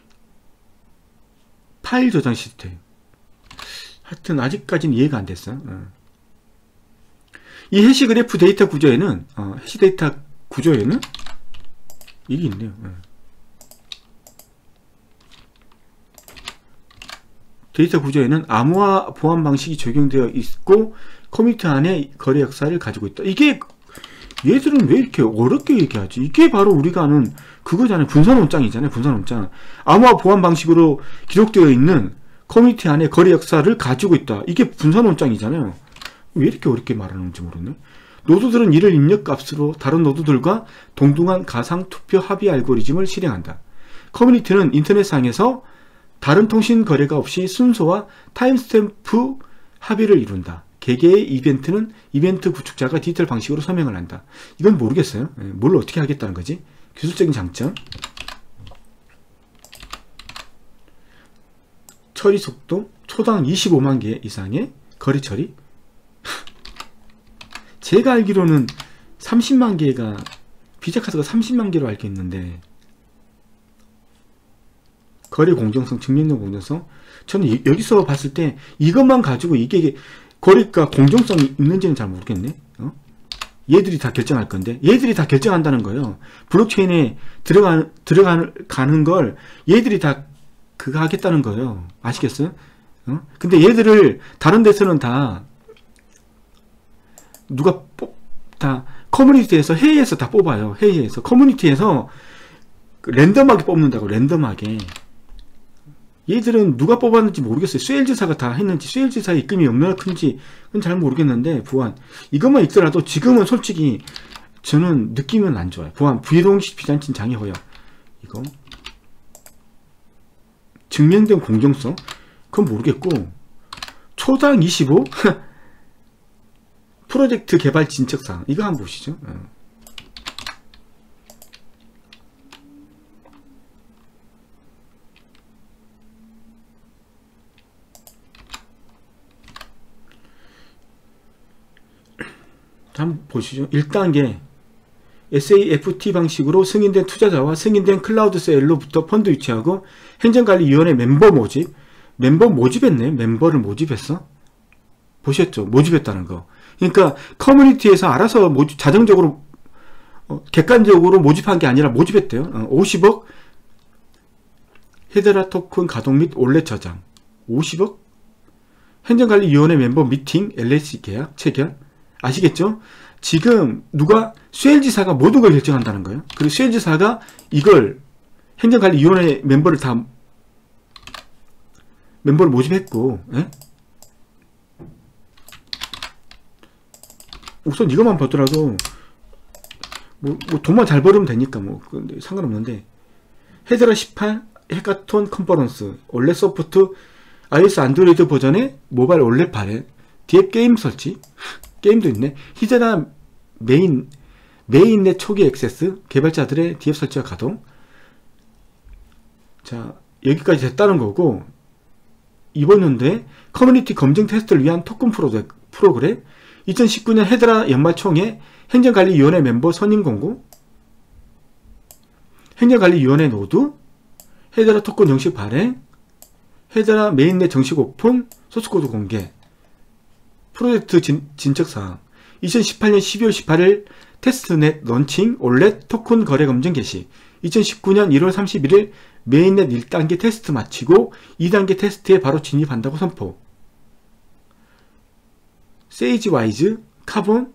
파일 저장 시스템. 하여튼 아직까지는 이해가 안 됐어요. 어. 이 해시 그래프 데이터 구조에는 어, 해시 데이터 구조에는 이게 있네요. 어. 데이터 구조에는 암호화 보안 방식이 적용되어 있고 커뮤니티 안에 거래 역사를 가지고 있다. 이게 얘들은 왜 이렇게 어렵게 얘기하지? 이게 바로 우리가 아는 그거잖아요. 분산원장이잖아요. 분산원장. 암호화 보안 방식으로 기록되어 있는 커뮤니티 안에 거래 역사를 가지고 있다. 이게 분산원장이잖아요. 왜 이렇게 어렵게 말하는지 모르네. 노드들은 이를 입력 값으로 다른 노드들과 동등한 가상 투표 합의 알고리즘을 실행한다. 커뮤니티는 인터넷상에서 다른 통신 거래가 없이 순서와 타임스탬프 합의를 이룬다. 개개의 이벤트는 이벤트 구축자가 디지털 방식으로 서명을 한다. 이건 모르겠어요. 뭘 어떻게 하겠다는 거지? 기술적인 장점. 처리 속도 초당 이십오만 개 이상의 거래 처리. 제가 알기로는 삼십만 개가 비자 카드가 삼십만 개로 알고 있는데 거래 공정성, 증명된 공정성. 저는 이, 여기서 봤을 때 이것만 가지고 이게 거래가 공정성이 있는지는 잘 모르겠네. 어? 얘들이 다 결정할 건데 얘들이 다 결정한다는 거예요. 블록체인에 들어가, 들어가는 걸 얘들이 다 그거 하겠다는 거예요. 아시겠어요? 어? 근데 얘들을 다른 데서는 다 누가 뽑, 다 커뮤니티에서 회의에서 다 뽑아요. 회의에서 커뮤니티에서 랜덤하게 뽑는다고. 랜덤하게. 얘들은 누가 뽑았는지 모르겠어요. 쇠일지사가 다 했는지 쇠일지사의 입금이 얼마나 큰지 그건 잘 모르겠는데 부안 이것만 있더라도 지금은 솔직히 저는 느낌은 안 좋아요. 부안 부의동식 비잔친 장애 허용 이거 증명된 공정성 그건 모르겠고 초당 이십오 프로젝트 개발 진척사항 이거 한번 보시죠. 어. 한번 보시죠. 일 단계 에스에이에프티 방식으로 승인된 투자자와 승인된 클라우드셀로부터 펀드 유치하고 행정관리위원회 멤버 모집. 멤버 모집했네. 멤버를 모집했어. 보셨죠? 모집했다는 거. 그러니까 커뮤니티에서 알아서 모집, 자정적으로 어, 객관적으로 모집한 게 아니라 모집했대요. 어, 오십억 헤드라 토큰 가동 및 원래 저장 오십억 행정관리위원회 멤버 미팅 엘엘씨 계약 체결. 아시겠죠? 지금 누가 쇠일지사가 모든 걸 결정한다는 거예요. 그리고 쇠일지사가 이걸 행정관리위원회 멤버를 다 멤버를 모집했고, 에? 우선 이것만 보더라도 뭐, 뭐 돈만 잘 벌으면 되니까 뭐 근데 상관없는데 헤드라 십팔 해카톤 컨퍼런스 원래 소프트 iOS 안드로이드 버전의 모바일 원래 발행 디앱 게임 설치 게임도 있네. 히드라 메인 메인넷 초기 액세스 개발자들의 디앱 설치와 가동. 자 여기까지 됐다는 거고 이번 연도에 커뮤니티 검증 테스트를 위한 토큰 프로젝, 프로그램 이천십구 년 헤드라 연말총회 행정관리위원회 멤버 선임 공고 행정관리위원회 노드 헤드라 토큰 정식 발행 헤드라 메인넷 정식 오픈 소스코드 공개 프로젝트 진, 진척사항 이천십팔 년 십이월 십팔일 테스트넷 런칭 올렛 토큰 거래 검증 개시 이천십구 년 일월 삼십일일 메인넷 일 단계 테스트 마치고 이 단계 테스트에 바로 진입한다고 선포. 세이지와이즈, 카본,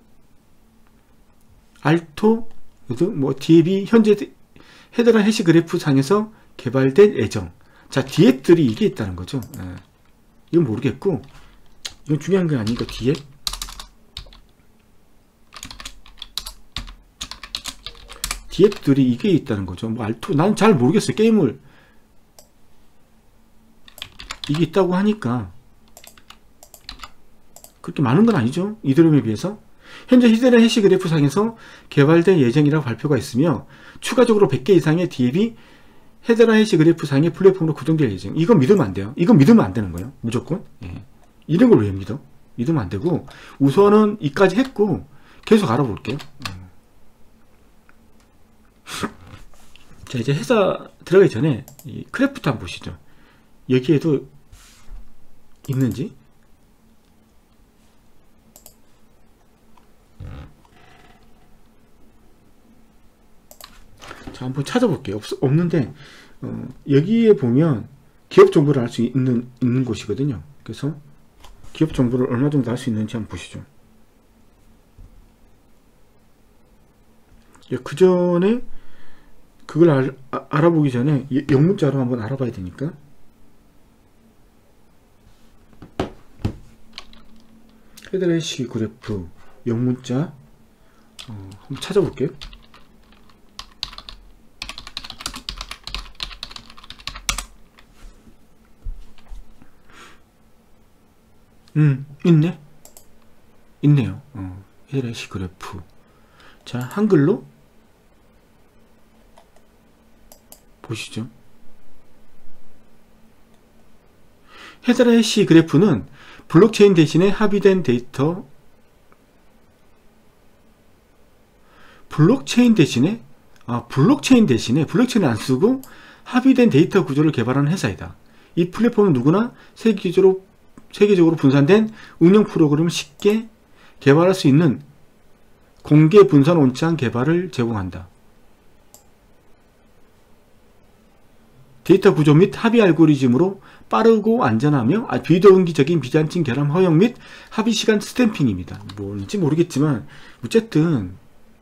알토, 뭐 디앱이 현재 헤드라 해시 그래프 상에서 개발된 예정. 자, 디앱들이 이게 있다는 거죠. 네. 이건 모르겠고, 이건 중요한 게 아니니까 디앱. 디앱들이 이게 있다는 거죠. 뭐 알토, 난 잘 모르겠어요. 게임을. 이게 있다고 하니까. 그렇게 많은 건 아니죠. 이더리움에 비해서. 현재 히드라 해시 그래프 상에서 개발된 예정이라고 발표가 있으며, 추가적으로 백 개 이상의 디앱이 헤드라 해시 그래프 상의 플랫폼으로 구동될 예정. 이건 믿으면 안 돼요. 이건 믿으면 안 되는 거예요. 무조건. 예. 이런 걸 왜 믿어? 믿으면 안 되고, 우선은 이까지 했고, 계속 알아볼게요. 음. 자, 이제 회사 들어가기 전에 이 크래프트 한번 보시죠. 여기에도 있는지. 자, 한번 찾아볼게요. 없, 없는데 어, 여기에 보면 기업 정보를 알 수 있는 있는 곳이거든요. 그래서 기업 정보를 얼마 정도 알 수 있는지 한번 보시죠. 그 전에 그걸 알, 아, 알아보기 전에 영문자로 한번 알아봐야 되니까. 헤드라 해시 그래프 영문자 어, 한번 찾아볼게요. 음 있네 있네요. 어, 헤드라 해시 그래프. 자, 한글로 보시죠. 헤드라 해시 그래프는 블록체인 대신에 합의된 데이터 블록체인 대신에 아 블록체인 대신에 블록체인을 안 쓰고 합의된 데이터 구조를 개발하는 회사이다. 이 플랫폼은 누구나 세계적으로, 세계적으로 분산된 운영 프로그램을 쉽게 개발할 수 있는 공개 분산 원칙 개발을 제공한다. 데이터 구조 및 합의 알고리즘으로 빠르고 안전하며 비동기적인 비단층 결함 허용 및 합의 시간 스탬핑입니다. 뭔지 모르겠지만 어쨌든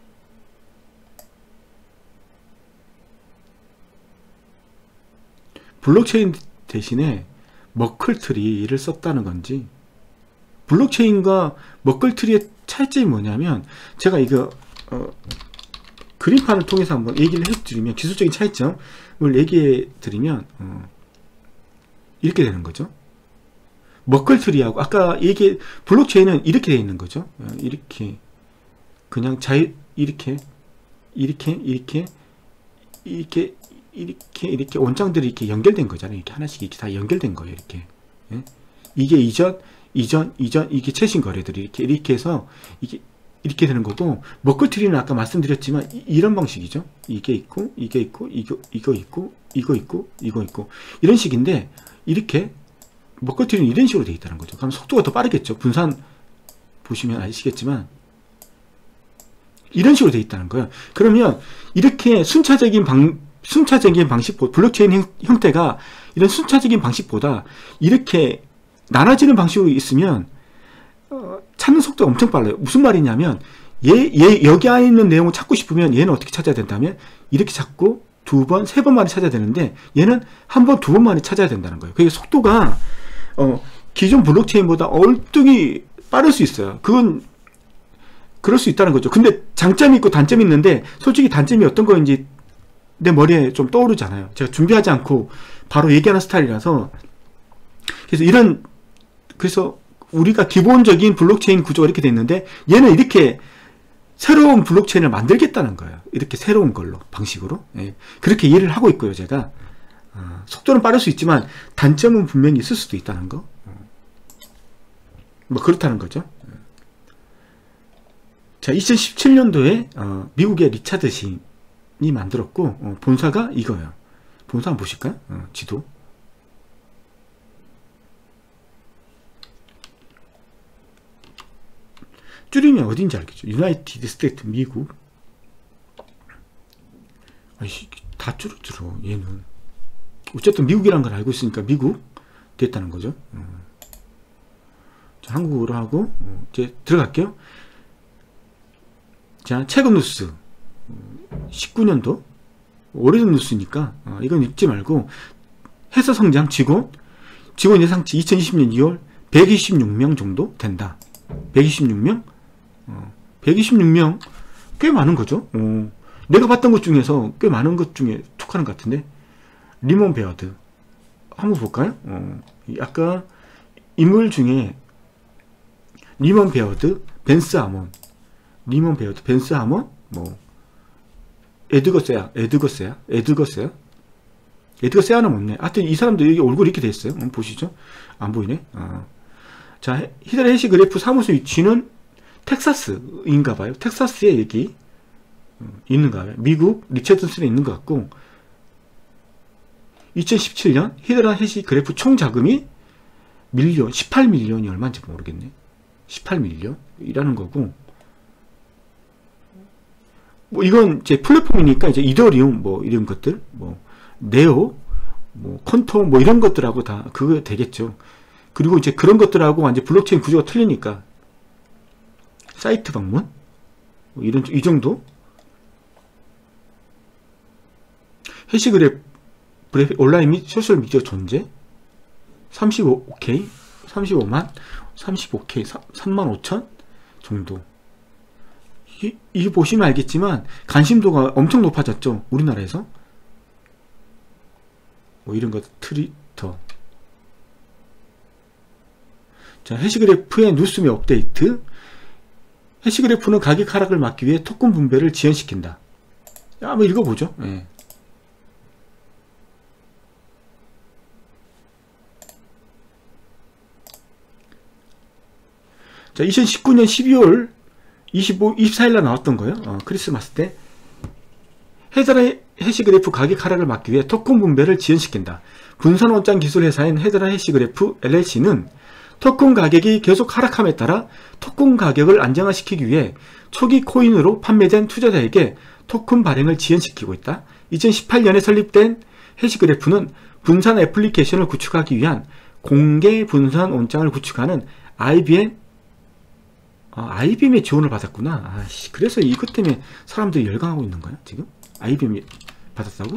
블록체인 대신에 머클트리를 썼다는 건지, 블록체인과 머클트리의 차이점이 뭐냐면, 제가 이거 어, 그림판을 통해서 한번 얘기를 해드리면, 기술적인 차이점을 얘기해 드리면 어, 이렇게 되는 거죠. 머클트리하고 아까 얘기 블록체인은 이렇게 되어 있는 거죠. 어, 이렇게 그냥 자유 이렇게 이렇게 이렇게 이렇게 이렇게 이렇게 원장들이 이렇게 연결된 거잖아요. 이렇게 하나씩 이렇게 다 연결된 거예요. 이렇게 예? 이게 이전 이전 이전 이게 최신 거래들이 이렇게 이렇게 해서 이게 이렇게 되는 거고, 머클트리는 아까 말씀드렸지만 이, 이런 방식이죠. 이게 있고 이게 있고 이거 이거 있고 이거 있고 이거 있고 이런 식인데, 이렇게 머클트리는 이런 식으로 되어 있다는 거죠. 그럼 속도가 더 빠르겠죠. 분산 보시면 아시겠지만 이런 식으로 되어 있다는 거예요. 그러면 이렇게 순차적인 방 순차적인 방식, 블록체인 형, 형태가 이런 순차적인 방식보다 이렇게 나눠지는 방식으로 있으면 어, 찾는 속도가 엄청 빨라요. 무슨 말이냐면 얘, 얘 여기 안에 있는 내용을 찾고 싶으면 얘는 어떻게 찾아야 된다면 이렇게 찾고 두 번, 세 번 만에 찾아야 되는데 얘는 한 번, 두 번 만에 찾아야 된다는 거예요. 그게 속도가 어, 기존 블록체인보다 얼뚱이 빠를 수 있어요. 그건 그럴 수 있다는 거죠. 근데 장점이 있고 단점이 있는데, 솔직히 단점이 어떤 거인지 내 머리에 좀 떠오르잖아요. 제가 준비하지 않고 바로 얘기하는 스타일이라서. 그래서 이런, 그래서 우리가 기본적인 블록체인 구조가 이렇게 돼 있는데, 얘는 이렇게 새로운 블록체인을 만들겠다는 거예요. 이렇게 새로운 걸로, 방식으로. 예. 그렇게 이해를 하고 있고요, 제가. 어, 속도는 빠를 수 있지만 단점은 분명히 있을 수도 있다는 거. 어. 뭐 그렇다는 거죠. 자, 이천십칠 년도에 어, 미국의 리차드 신이 만들었고, 어, 본사가 이거예요. 본사 한번 보실까요? 어, 지도. 줄이면 어딘지 알겠죠? 유나이티드 스테이트, 미국. 아이씨, 다 줄어들어, 얘는. 어쨌든 미국이라는 걸 알고 있으니까 미국 됐다는 거죠. 어. 자, 한국어로 하고 어, 이제 들어갈게요. 자, 최근 뉴스 십구 년도 오래전 뉴스니까 어, 이건 읽지 말고, 회사 성장 직원 직원 예상치 이천이십 년 이월 백이십육 명 정도 된다. 백이십육 명? 어, 백이십육 명 꽤 많은 거죠. 어, 내가 봤던 것 중에서 꽤 많은 것 중에 툭하는 것 같은데, 리먼 베어드 한번 볼까요? 어, 아까 인물 중에 리먼 베어드, 벤스 아몬, 리먼 베어드, 벤스 아몬, 뭐 에드거 세아, 에드거 세아, 에드거 세아, 에드거 세아는 없네. 하여튼 이 사람도 여기 얼굴이 이렇게 돼 있어요. 한번 보시죠. 안 보이네. 어. 자, 히드라 해시 그래프 사무소 위치는 텍사스인가 봐요. 텍사스에 여기 있는가 봐요. 미국 리처튼스에 있는 것 같고, 이천십칠 년 히드라 해시 그래프 총 자금이 밀리언, 십팔 밀리언이 얼마인지 모르겠네. 십팔 밀리언이라는 거고, 뭐 이건 제 플랫폼이니까 이제 이더리움 뭐 이런 것들, 뭐 네오, 뭐 콘토 뭐 이런 것들하고 다 그거 되겠죠. 그리고 이제 그런 것들하고 완전 블록체인 구조가 틀리니까 사이트 방문 뭐 이런 이 정도. 해시 그래프 온라인 및 소셜 미디어 존재 삼십오 케이, 삼십오만, 삼십오 케이, 삼만 오천 정도. 이, 이게 보시면 알겠지만 관심도가 엄청 높아졌죠, 우리나라에서. 뭐 이런 것, 트위터. 자, 해시그래프의 뉴스 및 업데이트. 해시그래프는 가격 하락을 막기 위해 토큰 분배를 지연시킨다. 한번 읽어보죠. 예. 자, 이천십구 년 십이월 이십오, 이십사 일날 나왔던 거예요. 어, 크리스마스 때. 헤드라 해시그래프 가격 하락을 막기 위해 토큰 분배를 지연시킨다. 분산 원장 기술 회사인 헤드라 해시그래프 엘엘씨는 토큰 가격이 계속 하락함에 따라 토큰 가격을 안정화시키기 위해 초기 코인으로 판매된 투자자에게 토큰 발행을 지연시키고 있다. 이천십팔 년에 설립된 해시그래프는 분산 애플리케이션을 구축하기 위한 공개 분산 원장을 구축하는 아이비엠 아, 아이비엠의 지원을 받았구나. 아씨, 그래서 이것 때문에 사람들이 열광하고 있는 거야 지금? 아이비엠이 받았다고?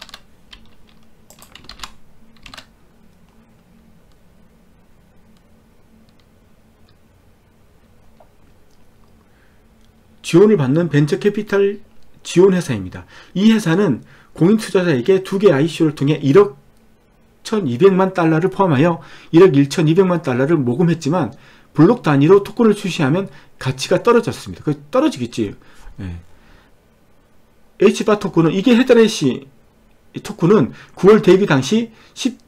지원을 받는 벤처 캐피탈 지원 회사입니다. 이 회사는 공인 투자자에게 두 개 아이씨오를 통해 일억 천이백만 달러를 포함하여 일억 천이백만 달러를 모금했지만 블록 단위로 토큰을 출시하면 가치가 떨어졌습니다. 그 떨어지겠지. 네. H바 토큰은, 이게 헤드라해시 토큰은 구월 데뷔 당시 십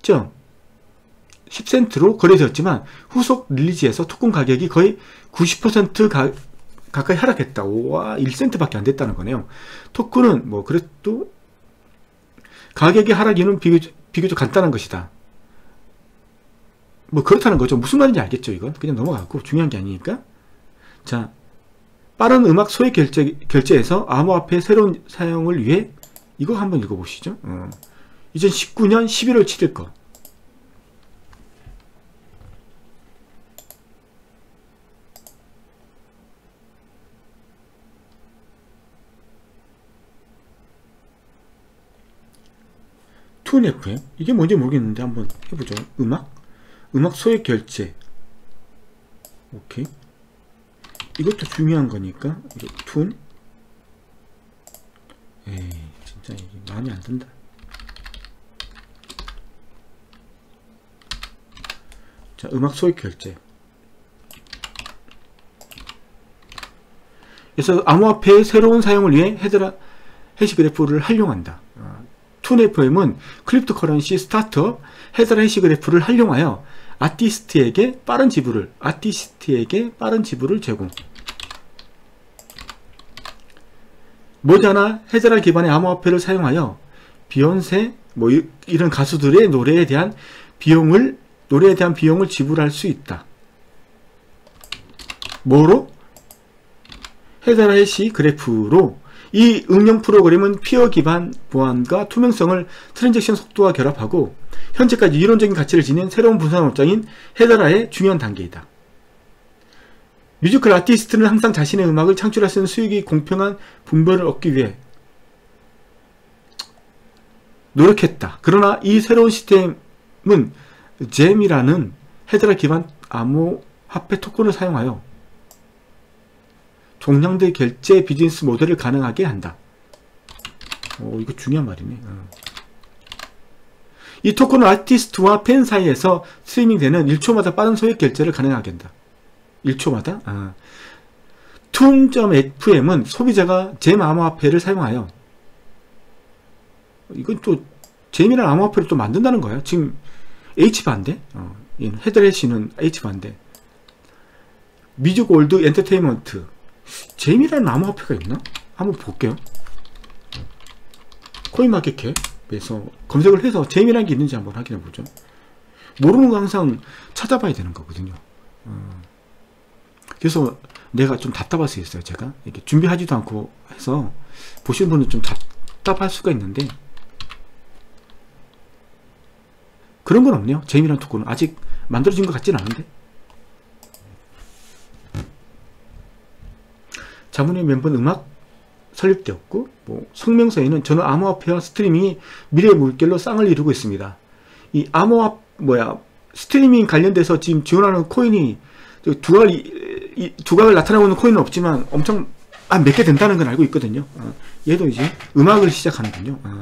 센트로 거래되었지만 후속 릴리즈에서 토큰 가격이 거의 구십 퍼센트 가, 가까이 하락했다. 와, 일 센트밖에 안 됐다는 거네요. 토큰은 뭐 그래도 가격의 하락 이유는 비교적, 비교적 간단한 것이다. 뭐 그렇다는 거죠. 무슨 말인지 알겠죠, 이건? 그냥 넘어가고 중요한 게 아니니까. 자, 빠른 음악 소액 결제, 결제에서 암호화폐 새로운 사용을 위해, 이거 한번 읽어보시죠. 어. 이천십구 년 십일월 칠일 거. 툰에프엠? 이게 뭔지 모르겠는데 한번 해보죠. 음악? 음악 소액 결제. 오케이. 이것도 중요한 거니까. 이거 툰. 에이, 진짜 이게 마음에 안 든다. 자, 음악 소액 결제. 그래서 암호화폐의 새로운 사용을 위해 헤드라 해시그래프를 활용한다. 툰에프엠은 크립토커런시 스타트업 헤드라 해시그래프를 활용하여 아티스트에게 빠른 지불을 아티스트에게 빠른 지불을 제공. 머지않아 헤드라 기반의 암호화폐를 사용하여 비욘세 뭐 이, 이런 가수들의 노래에 대한 비용을 노래에 대한 비용을 지불할 수 있다. 뭐로? 헤드라 해시그래프로. 이 응용 프로그램은 피어 기반 보안과 투명성을 트랜잭션 속도와 결합하고 현재까지 이론적인 가치를 지닌 새로운 분산 업장인 헤드라의 중요한 단계이다. 뮤지컬 아티스트는 항상 자신의 음악을 창출할 수 있는 수익이 공평한 분배를 얻기 위해 노력했다. 그러나 이 새로운 시스템은 잼이라는 헤드라 기반 암호화폐 토큰을 사용하여 종량대 결제 비즈니스 모델을 가능하게 한다. 오, 이거 중요한 말이네. 어. 이 토큰은 아티스트와 팬 사이에서 스트리밍되는 일 초마다 빠른 소액 결제를 가능하게 한다. 일 초마다? 아. 툰.에프엠은 소비자가 잼 암호화폐를 사용하여, 이건 또 잼이라는 암호화폐를 또 만든다는 거야. 지금 H반대, 어, 헤드래시는 H반대. 미즈골드 엔터테인먼트, 잼이라는 암호화폐가 있나? 한번 볼게요. 코인마켓캡에서 검색을 해서 잼이라는 게 있는지 한번 확인해 보죠. 모르는 거 항상 찾아봐야 되는 거거든요. 어. 그래서 내가 좀 답답할 수 있어요. 제가 이렇게 준비하지도 않고 해서 보시는 분은 좀 답답할 수가 있는데, 그런 건 없네요. 잼이라는 토큰은 아직 만들어진 것 같지는 않은데. 자문의 멤버는 음악 설립되었고, 뭐 성명서에는 저는 암호화폐와 스트리밍이 미래의 물결로 쌍을 이루고 있습니다. 이 암호화 뭐야 스트리밍 관련돼서 지금 지원하는 코인이 두각을 이, 두각을 나타나고 있는 코인은 없지만 엄청 아, 몇 개 된다는 건 알고 있거든요. 어, 얘도 이제 음악을 시작하는군요. 어.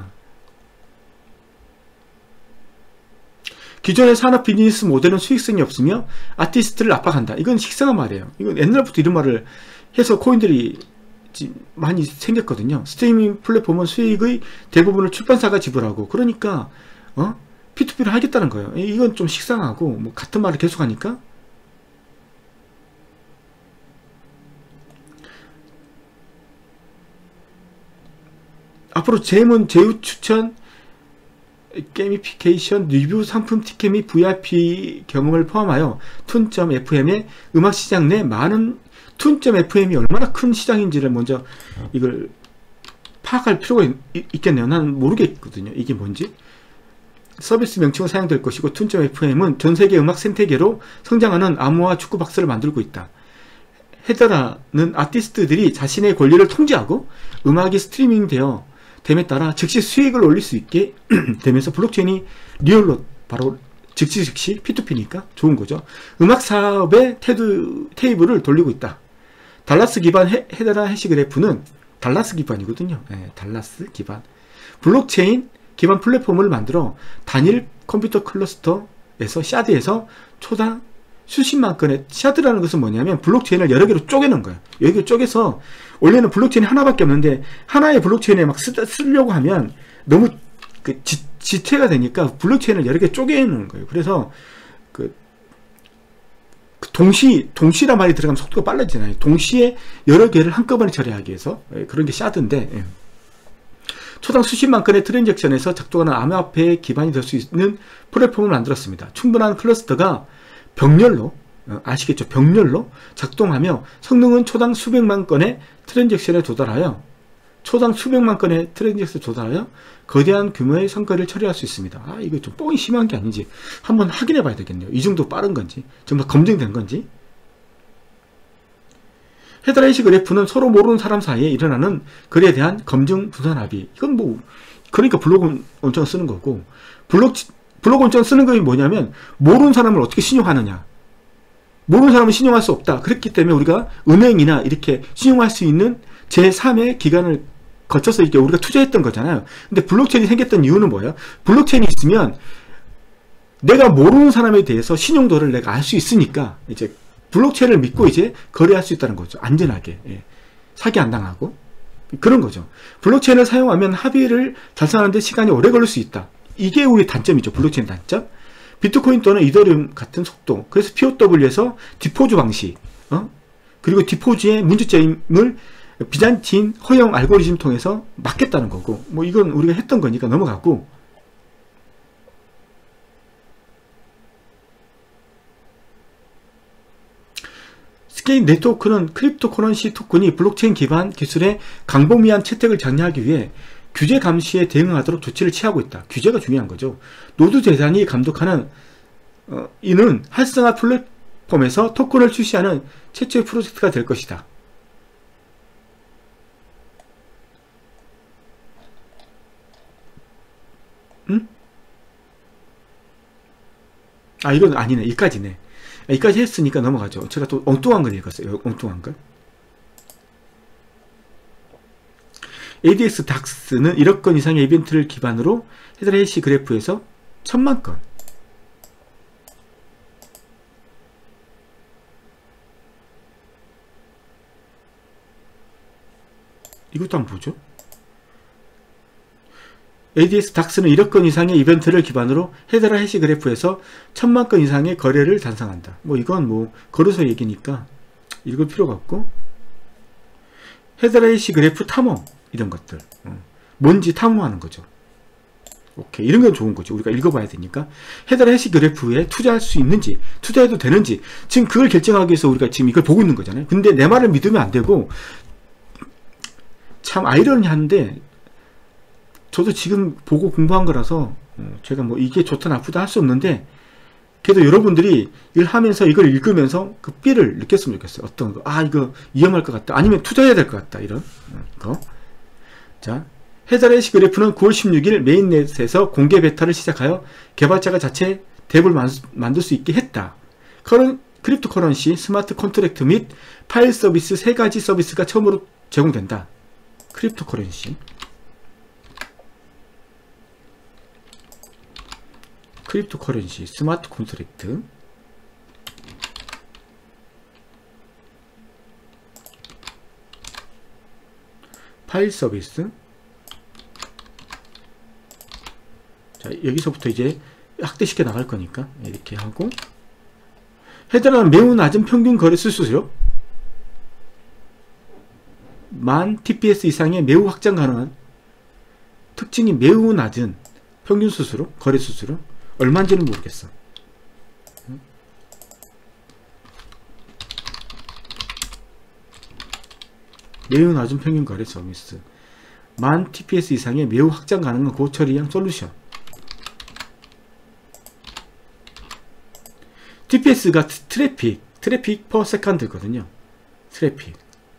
기존의 산업 비즈니스 모델은 수익성이 없으며 아티스트를 압박한다. 이건 식상한 말이에요. 이건 옛날부터 이런 말을 해서 코인들이 많이 생겼거든요. 스트리밍 플랫폼은 수익의 대부분을 출판사가 지불하고, 그러니까 어? 피투피를 하겠다는 거예요. 이건 좀 식상하고, 뭐 같은 말을 계속하니까. 앞으로 제문, 제휴 추천, 게이미피케이션, 리뷰, 상품 티켓 및 브이아이피 경험을 포함하여 툰.에프엠의 음악 시장 내 많은 툰.에프엠이 얼마나 큰 시장인지를 먼저 이걸 파악할 필요가 있, 있겠네요. 난 모르겠거든요. 이게 뭔지. 서비스 명칭으로 사용될 것이고 툰.에프엠은 전세계 음악 생태계로 성장하는 암호화 축구 박스를 만들고 있다. 헤더라는 아티스트들이 자신의 권리를 통제하고 음악이 스트리밍되어 됨에 따라 즉시 수익을 올릴 수 있게 되면서 블록체인이 리얼로 바로 즉시 즉시 피투피니까 좋은 거죠. 음악 사업의 테드, 테이블을 돌리고 있다. 달라스 기반 헤, 헤더라 해시그래프는 달라스 기반이거든요. 네, 달라스 기반 블록체인 기반 플랫폼을 만들어 단일 컴퓨터 클러스터에서 샤드에서 초당 수십만 건의, 샤드라는 것은 뭐냐면 블록체인을 여러 개로 쪼개는 거예요. 여기 쪼개서 원래는 블록체인이 하나밖에 없는데 하나의 블록체인에 막 쓰, 쓰려고 하면 너무 그 지, 지체가 되니까 블록체인을 여러 개 쪼개는 거예요. 그래서 그, 그 동시 동시란 말이 들어가면 속도가 빨라지잖아요. 동시에 여러 개를 한꺼번에 처리하기 위해서 그런 게 샤드인데, 예. 초당 수십만 건의 트랜잭션에서 작동하는 암호화폐의 기반이 될 수 있는 플랫폼을 만들었습니다. 충분한 클러스터가 병렬로, 아시겠죠? 병렬로 작동하며 성능은 초당 수백만 건의 트랜잭션에 도달하여 초당 수백만 건의 트랜잭션에 도달하여 거대한 규모의 성과를 처리할 수 있습니다. 아, 이거 좀 뻥이 심한 게 아닌지 한번 확인해 봐야 되겠네요. 이 정도 빠른 건지, 정말 검증된 건지. 헤더라 해시그래프는 서로 모르는 사람 사이에 일어나는 글에 대한 검증 분산 합의. 이건 뭐, 그러니까 블로그 원천 쓰는 거고, 블록, 블로그 원천 쓰는 것이 뭐냐면, 모르는 사람을 어떻게 신용하느냐. 모르는 사람은 신용할 수 없다. 그렇기 때문에 우리가 은행이나 이렇게 신용할 수 있는 제삼의 기관을 거쳐서 이렇게 우리가 투자했던 거잖아요. 근데 블록체인이 생겼던 이유는 뭐예요? 블록체인이 있으면 내가 모르는 사람에 대해서 신용도를 내가 알 수 있으니까 이제 블록체인을 믿고 이제 거래할 수 있다는 거죠. 안전하게. 예. 사기 안 당하고. 그런 거죠. 블록체인을 사용하면 합의를 달성하는데 시간이 오래 걸릴 수 있다. 이게 우리 단점이죠. 블록체인 단점. 비트코인 또는 이더리움 같은 속도. 그래서 피오더블유에서 디포즈 방식, 어? 그리고 디포즈의 문제점을 비잔틴 허용 알고리즘 통해서 막겠다는 거고, 뭐 이건 우리가 했던 거니까 넘어가고. 스케인 네트워크는 크립토 커런시 토큰이 블록체인 기반 기술의 광범위한 채택을 장려하기 위해 규제 감시에 대응하도록 조치를 취하고 있다. 규제가 중요한 거죠. 노드 재단이 감독하는 어, 이는 활성화 플랫폼에서 토큰을 출시하는 최초의 프로젝트가 될 것이다. 응? 아, 이건 아니네. 이까지네. 여기까지 했으니까 넘어가죠. 제가 또 엉뚱한 걸 읽었어요. 엉뚱한 걸. 에이디엑스 닥스는 일억 건 이상의 이벤트를 기반으로 헤더라 해시 그래프에서 천만 건. 이것도 한번 보죠. 에이디엑스 닥스는 일억 건 이상의 이벤트를 기반으로 헤더라 해시 그래프에서 천만 건 이상의 거래를 달성한다. 뭐 이건 뭐 거래소 얘기니까 읽을 필요가 없고, 헤더라 해시 그래프 탐험 이런 것들 어. 뭔지 탐험하는 거죠. 오케이, 이런 건 좋은 거죠. 우리가 읽어봐야 되니까. 헤더라 해시 그래프에 투자할 수 있는지, 투자해도 되는지, 지금 그걸 결정하기 위해서 우리가 지금 이걸 보고 있는 거잖아요. 근데 내 말을 믿으면 안 되고, 참 아이러니한데 저도 지금 보고 공부한 거라서 제가 뭐 이게 좋다 나쁘다 할 수 없는데, 그래도 여러분들이 이걸 하면서 이걸 읽으면서 그 삐를 느꼈으면 좋겠어요. 어떤 거, 아 이거 위험할 것 같다, 아니면 투자해야 될 것 같다, 이런 거. 자, 헤더라 해시 그래프는 구월 십육일 메인넷에서 공개 베타를 시작하여 개발자가 자체 덱을 만들 수 있게 했다. 커런, 크립토 커런시, 스마트 컨트랙트 및 파일 서비스 세 가지 서비스가 처음으로 제공된다. 크립토 커런시, 크립토 커런시, 스마트 컨트랙트, 파일 서비스. 자, 여기서부터 이제 확대시켜 나갈 거니까 이렇게 하고, 헤더라는 매우 낮은 평균 거래 수수료, 만 티피에스 이상의 매우 확장 가능한 특징이 매우 낮은 평균 수수료, 거래 수수료, 얼마인지는 모르겠어. 매우 낮은 평균 거래 서비스, 만 티피에스 이상의 매우 확장 가능한 고처리형 솔루션. 티피에스가 트래픽, 트래픽 퍼 세컨드거든요. 트래픽.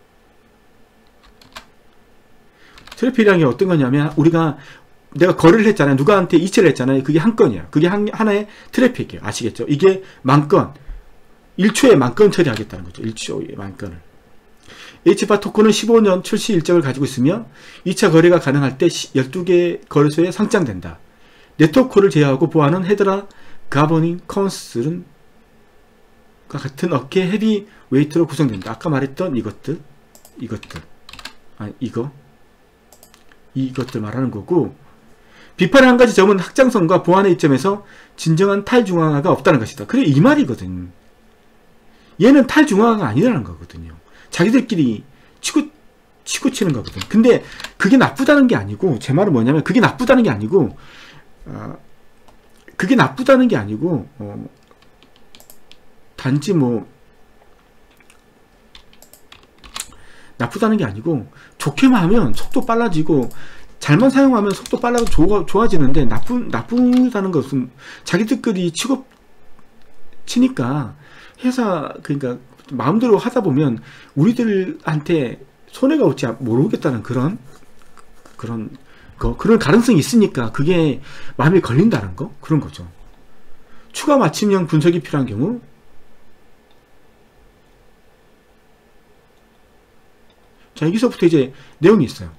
트래픽이라는 게 어떤 거냐면, 우리가 내가 거래를 했잖아요. 누가한테 이체를 했잖아요. 그게 한 건이야. 그게 한, 하나의 트래픽이에요. 아시겠죠? 이게 만 건, 일 초에 만 건 처리하겠다는 거죠. 일 초에 만 건을. 에이치바 토큰은 십오 년 출시 일정을 가지고 있으며 이 차 거래가 가능할 때 열두 개 거래소에 상장된다. 네트워크를 제어하고 보호하는 헤드라 가버닝 카운슬은 같은 어깨 헤비 웨이트로 구성된다. 아까 말했던 이것들, 이것들, 아 이거, 이것들 말하는 거고, 비판의 한 가지 점은 확장성과 보안의 입점에서 진정한 탈중앙화가 없다는 것이다. 그래, 이 말이거든. 얘는 탈중앙화가 아니라는 거거든요. 자기들끼리 치고 치고 치는 거거든. 근데 그게 나쁘다는 게 아니고, 제 말은 뭐냐면 그게 나쁘다는 게 아니고, 어, 그게 나쁘다는 게 아니고, 어, 단지 뭐 나쁘다는 게 아니고, 좋게만 하면 속도 빨라지고, 잘만 사용하면 속도 빨라서 좋아, 좋아지는데, 나쁜 나쁘다는 것은 자기들끼리 치고 치니까 회사, 그러니까 마음대로 하다 보면 우리들한테 손해가 올지 모르겠다는 그런 그런 거, 그런 가능성이 있으니까 그게 마음에 걸린다는 거, 그런 거죠. 추가 맞춤형 분석이 필요한 경우, 자, 여기서부터 이제 내용이 있어요.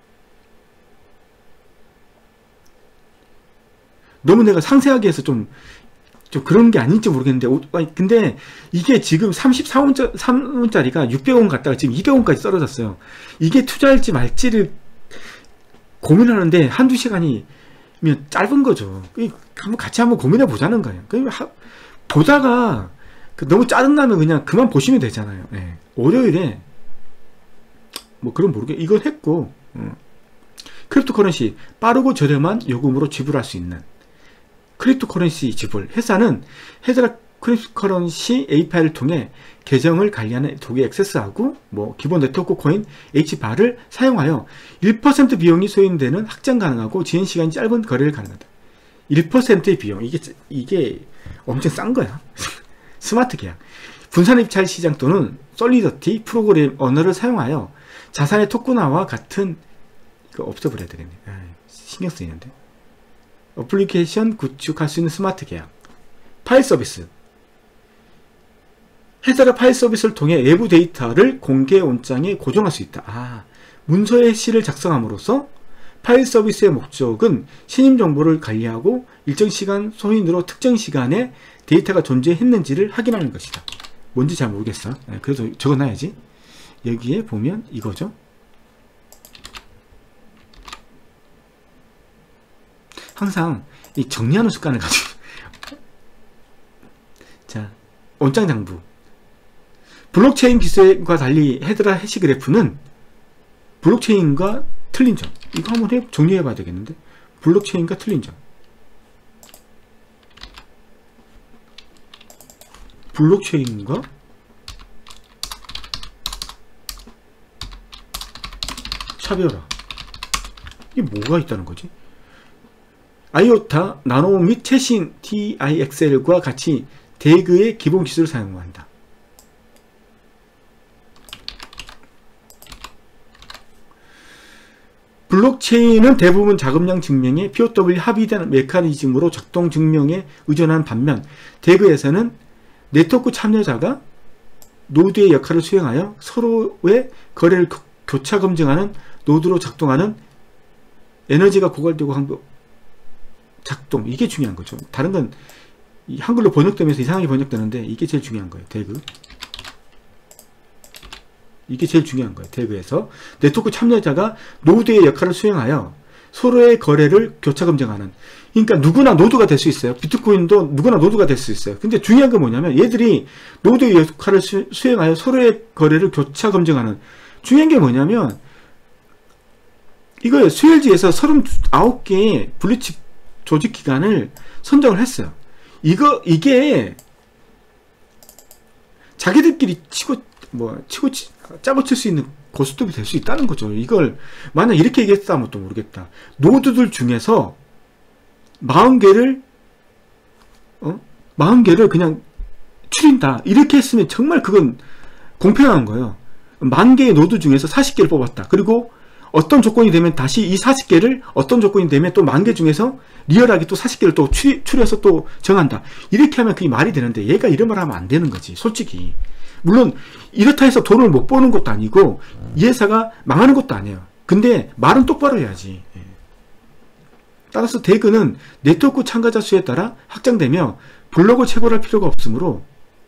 너무 내가 상세하게 해서 좀 좀 그런 게 아닌지 모르겠는데, 근데 이게 지금 삼십사 원짜리가 육백 원 갔다가 지금 이백 원까지 떨어졌어요. 이게 투자할지 말지를 고민하는데 한두 시간이면 짧은 거죠. 한번 같이 한번 고민해 보자는 거예요. 보다가 너무 짜증나면 그냥 그만 보시면 되잖아요. 네. 월요일에 뭐 그런 모르겠, 이건 했고, 어. 크립토커런시 빠르고 저렴한 요금으로 지불할 수 있는 크립토커런시 지불. 회사는 헤드라 크립토커런시 에이피아이를 통해 계정을 관리하는 도구에 액세스하고, 뭐 기본 네트워크 코인 H바를 사용하여 일 퍼센트 비용이 소요되는 확장 가능하고 지연 시간이 짧은 거래를 가능하다. 일 퍼센트의 비용, 이게 이게 엄청 싼 거야. 스마트 계약. 분산 입찰 시장 또는 솔리더티 프로그램 언어를 사용하여 자산의 토큰화와 같은, 이거 없애버려야 되겠네. 아, 신경 쓰이는데. 어플리케이션 구축할 수 있는 스마트 계약. 파일 서비스. 헤드라 파일 서비스를 통해 외부 데이터를 공개 온장에 고정할 수 있다. 아, 문서의 시를 작성함으로써 파일 서비스의 목적은 신임 정보를 관리하고 일정 시간 소인으로 특정 시간에 데이터가 존재했는지를 확인하는 것이다. 뭔지 잘 모르겠어. 그래서 적어놔야지. 여기에 보면 이거죠. 항상 이 정리하는 습관을 가지고 자, 온장 장부. 블록체인 기술과 달리 헤드라 해시 그래프는 블록체인과 틀린 점. 이거 한번 해, 정리해 봐야 되겠는데. 블록체인과 틀린 점. 블록체인과 차별화. 이게 뭐가 있다는 거지? 아이오타, 나노 및 최신 티아이엑스엘과 같이 대그의 기본 기술을 사용한다. 블록체인은 대부분 자금량 증명에 피오더블유 합의된 메커니즘으로 작동 증명에 의존하는 반면, 대그에서는 네트워크 참여자가 노드의 역할을 수행하여 서로의 거래를 교차 검증하는 노드로 작동하는, 에너지가 고갈되고 항복 작동, 이게 중요한 거죠. 다른 건 한글로 번역되면서 이상하게 번역되는데 이게 제일 중요한 거예요. 대그. 이게 제일 중요한 거예요. 대그에서 네트워크 참여자가 노드의 역할을 수행하여 서로의 거래를 교차 검증하는. 그러니까 누구나 노드가 될 수 있어요. 비트코인도 누구나 노드가 될 수 있어요. 근데 중요한 건 뭐냐면 얘들이 노드의 역할을 수, 수행하여 서로의 거래를 교차 검증하는. 중요한 게 뭐냐면 이거 수엘지에서 서른아홉 개의 블루칩 조직 기관을 선정을 했어요. 이거 이게 자기들끼리 치고 뭐 치고 치, 짜고 칠 수 있는 고스톱이 될 수 있다는 거죠. 이걸 만약 이렇게 얘기했다면 또 모르겠다. 노드들 중에서 사십 개를 어? 사십 개를 그냥 추린다. 이렇게 했으면 정말 그건 공평한 거예요. 만 개의 노드 중에서 사십 개를 뽑았다. 그리고 어떤 조건이 되면 다시 이 사십 개를 어떤 조건이 되면 또 만 개 중에서 리얼하게 또 사십 개를 또 추리, 추려서 또 정한다. 이렇게 하면 그게 말이 되는데 얘가 이런 말 하면 안 되는 거지. 솔직히. 물론 이렇다 해서 돈을 못 버는 것도 아니고 이 회사가 망하는 것도 아니에요. 근데 말은 똑바로 해야지. 따라서 대그는 네트워크 참가자 수에 따라 확장되며 블록을 채굴할 필요가 없으므로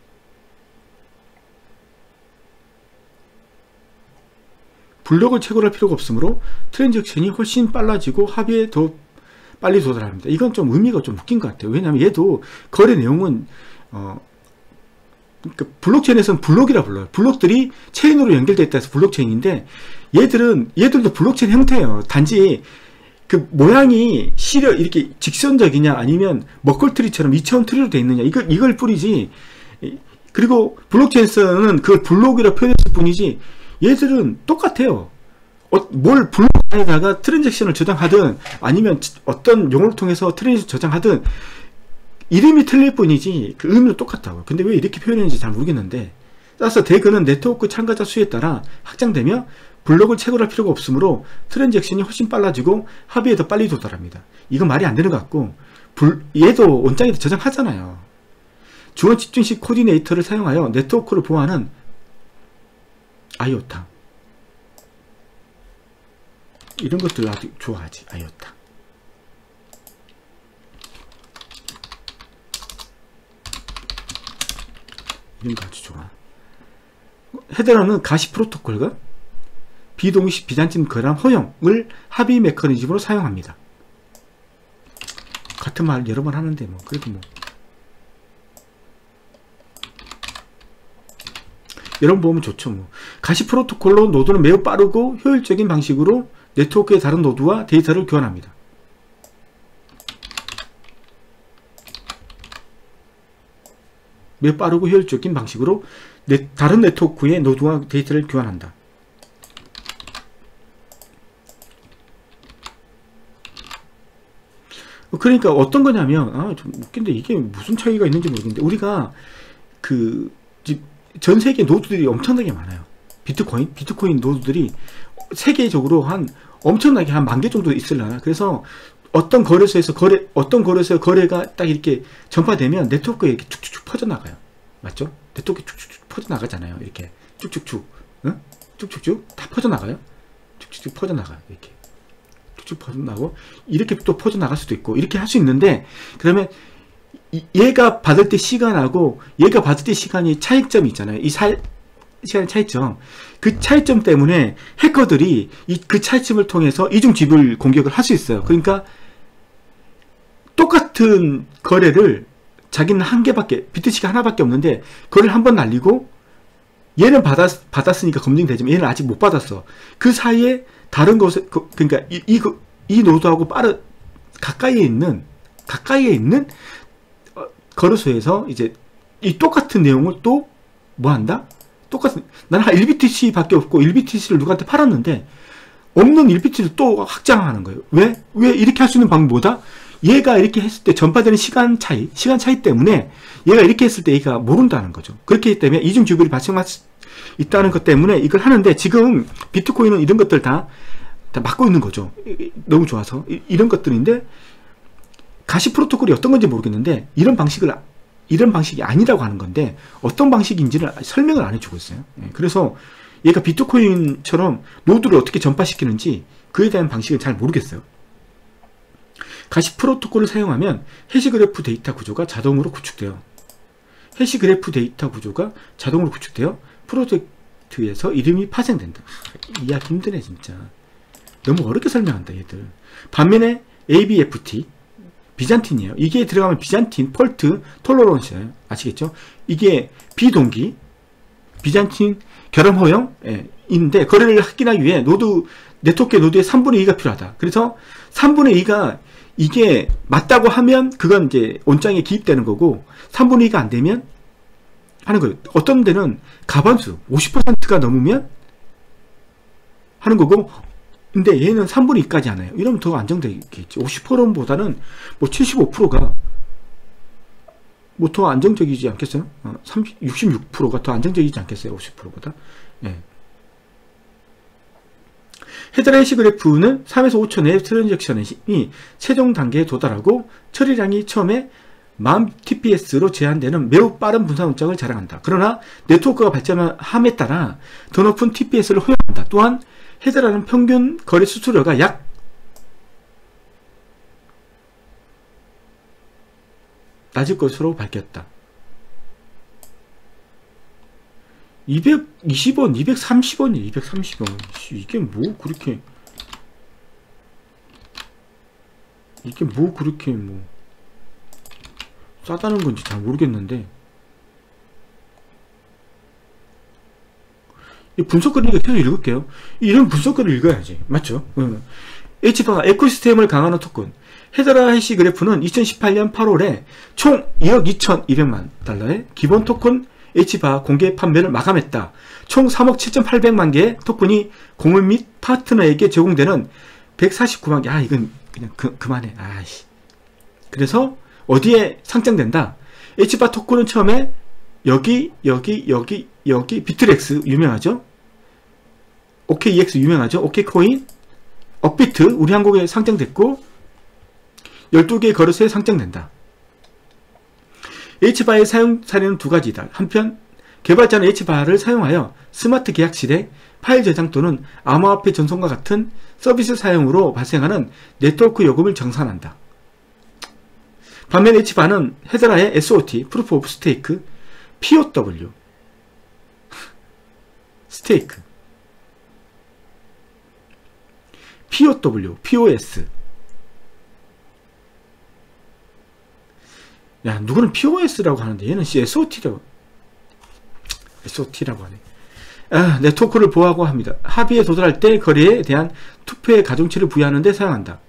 블록을 채굴할 필요가 없으므로 트랜잭션이 훨씬 빨라지고 합의에 더 빨리 도달합니다. 이건 좀 의미가 좀 웃긴 것 같아요. 왜냐하면 얘도 거래 내용은 어, 그 블록체인에서는 블록이라 불러요. 블록들이 체인으로 연결되어 있다 해서 블록체인인데 얘들은 얘들도 블록체인 형태예요. 단지 그 모양이 시려 이렇게 직선적이냐 아니면 먹골트리처럼 이차원 트리로 되어 있느냐 이걸 이걸 뿌리지. 그리고 블록체인에서는 그걸 블록이라 표현했을 뿐이지 얘들은 똑같아요. 어, 뭘 블록 안에다가 트랜잭션을 저장하든 아니면 어떤 용어를 통해서 트랜잭션 저장하든 이름이 틀릴 뿐이지 그 의미는 똑같다고요. 근데 왜 이렇게 표현했는지 잘 모르겠는데 따라서 대그는 네트워크 참가자 수에 따라 확장되며 블록을 채굴할 필요가 없으므로 트랜잭션이 훨씬 빨라지고 합의에 더 빨리 도달합니다. 이건 말이 안 되는 것 같고 불, 얘도 온장에도 저장하잖아요. 중원 집중식 코디네이터를 사용하여 네트워크를 보호하는 아이오타 이런 것들 아주 좋아하지. 아이오타 이런 거 아주 좋아. 헤드러는 가시 프로토콜과 비동식 비잔침 거래량 허용을 합의 메커니즘으로 사용합니다. 같은 말 여러 번 하는데 뭐 그래도 뭐 여러분 보면 좋죠. 뭐 가시 프로토콜로 노드는 매우 빠르고 효율적인 방식으로 네트워크의 다른 노드와 데이터를 교환합니다. 매우 빠르고 효율적인 방식으로 네, 다른 네트워크의 노드와 데이터를 교환한다. 그러니까 어떤 거냐면 아, 좀 웃긴데 이게 무슨 차이가 있는지 모르겠는데 우리가 그 전 세계 노드들이 엄청나게 많아요. 비트코인 비트코인 노드들이 세계적으로 한 엄청나게 한 만 개 정도 있으려나. 그래서 어떤 거래소에서 거래 어떤 거래소에 거래가 딱 이렇게 전파되면 네트워크에 이렇게 쭉쭉쭉 퍼져나가요. 맞죠? 네트워크에 쭉쭉쭉 퍼져나가잖아요. 이렇게 쭉쭉쭉 응? 쭉쭉쭉 다 퍼져나가요. 쭉쭉쭉 퍼져나가요. 이렇게 쭉쭉 퍼져나가고 이렇게 또 퍼져나갈 수도 있고 이렇게 할 수 있는데 그러면 이, 얘가 받을 때 시간하고 얘가 받을 때 시간이 차이점이 있잖아요. 이 사, 시간의 차이점 그 차이점 때문에 해커들이 이, 그 차이점을 통해서 이중지불 공격을 할 수 있어요. 그러니까 똑같은 거래를 자기는 한 개밖에 비트씨가 하나밖에 없는데 그걸 한 번 날리고 얘는 받았, 받았으니까 검증되지만 얘는 아직 못 받았어. 그 사이에 다른 곳에 그, 그러니까 이, 이, 이 노드하고 빠르 가까이에 있는 가까이에 있는 어, 거래소에서 이제 이 똑같은 내용을 또 뭐 한다? 똑같은 나는 한 일 비티씨 밖에 없고 일 비티씨를 누구한테 팔았는데 없는 일 비티씨를 또 확장하는 거예요. 왜? 왜 이렇게 할 수 있는 방법이 뭐다? 얘가 이렇게 했을 때 전파되는 시간 차이, 시간 차이 때문에 얘가 이렇게 했을 때 얘가 모른다는 거죠. 그렇기 때문에 이중지불이 발생할 수 있다는 것 때문에 이걸 하는데 지금 비트코인은 이런 것들 다, 다 막고 있는 거죠. 너무 좋아서. 이런 것들인데 가시 프로토콜이 어떤 건지 모르겠는데 이런 방식을 이런 방식이 아니라고 하는 건데 어떤 방식인지를 설명을 안 해주고 있어요. 그래서 얘가 비트코인처럼 노드를 어떻게 전파시키는지 그에 대한 방식을 잘 모르겠어요. 가시 프로토콜을 사용하면 해시그래프 데이터 구조가 자동으로 구축되어 해시그래프 데이터 구조가 자동으로 구축되어 프로젝트에서 이름이 파생된다. 이해하기 힘드네 진짜. 너무 어렵게 설명한다 얘들. 반면에 에이비에프티 비잔틴이에요. 이게 들어가면 비잔틴, 폴트, 톨러런스예요. 아시겠죠? 이게 비동기, 비잔틴 결함 허용, 예, 인데 거래를 확인하기 위해 노드 네트워크 노드의 삼분의 이가 필요하다. 그래서 삼분의 이가 이게 맞다고 하면 그건 이제 온장에 기입되는 거고, 삼분의 이가 안 되면 하는 거예요. 어떤 데는 가반수 오십 퍼센트가 넘으면 하는 거고, 근데 얘는 삼분의 이까지 하나요. 이러면 더 안정되겠지. 오십 퍼센트보다는 뭐 칠십오 퍼센트가 뭐 더 안정적이지 않겠어요? 어, 삼십, 육십육 퍼센트가 더 안정적이지 않겠어요? 오십 퍼센트보다. 예. 헤드라 해시 그래프는 삼에서 오 초 내에 트랜잭션이 최종 단계에 도달하고 처리량이 처음에 만 티피에스로 제한되는 매우 빠른 분산 운장을 자랑한다. 그러나 네트워크가 발전함에 따라 더 높은 티피에스를 허용한다. 또한 헤드라는 평균 거래 수수료가 약 낮을 것으로 밝혔다. 이백이십 원, 이백삼십 원이 이백삼십 원. 이게 뭐 그렇게 이게 뭐 그렇게 뭐 싸다는 건지 잘 모르겠는데, 이 분석글을 계속 읽을게요. 이런 분석글을 읽어야지. 맞죠? 응. H바 에코시스템을 강화하는 토큰 헤드라 해시 그래프는 이천십팔 년 팔월에 총 이억 이천이백만 달러의 기본 토큰 H바 공개 판매를 마감했다. 총 삼억 칠천팔백만 개의 토큰이 공유 및 파트너에게 제공되는 백사십구만 개. 아, 이건 그냥 그, 그만해. 아이씨. 그래서 어디에 상장된다? H바 토큰은 처음에 여기, 여기, 여기, 여기 비트렉스 유명하죠? 오케이이엑스 유명하죠? 오케이코인, 업비트 우리 한국에 상장됐고 열두 개의 거래소에 상장된다. H바의 사용 사례는 두 가지다. 한편 개발자는 H바를 사용하여 스마트 계약 실행, 파일 저장 또는 암호화폐 전송과 같은 서비스 사용으로 발생하는 네트워크 요금을 정산한다. 반면 H바는 헤드라의 에스오티, Proof of Stake, 피오더블유, 스테이크, 피오더블유, 피오에스. 야, 누구는 피오에스라고 하는데 얘는 에스오티라고 에스오티라고 하네. 아, 네트워크를 보호하고 합니다. 합의에 도달할 때 거래에 대한 투표의 가중치를 부여하는 데 사용한다.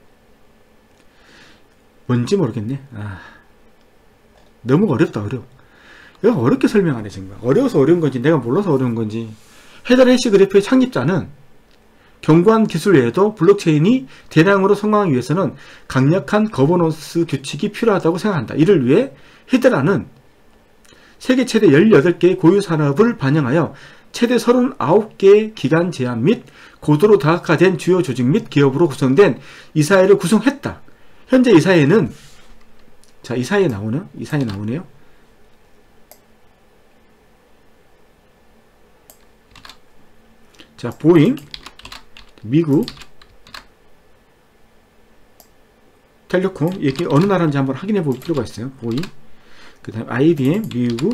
뭔지 모르겠네. 아, 너무 어렵다. 어려워. 이거 어렵게 설명하네 정말. 어려워서 어려운 건지 내가 몰라서 어려운 건지. 헤드라 해시 그래프의 창립자는 견고한 기술 외에도 블록체인이 대량으로 성공하기 위해서는 강력한 거버넌스 규칙이 필요하다고 생각한다. 이를 위해 헤드라는 세계 최대 열여덟 개의 고유 산업을 반영하여 최대 서른아홉 개의 기간 제한 및 고도로 다각화된 주요 조직 및 기업으로 구성된 이사회를 구성했다. 현재 이사회는, 자, 이사회에 나오네요. 이사회에 나오네요. 자, 보잉, 미국, 텔레콤, 이게 어느 나라인지 한번 확인해 볼 필요가 있어요. 보잉, 그 다음 아이비엠, 미국,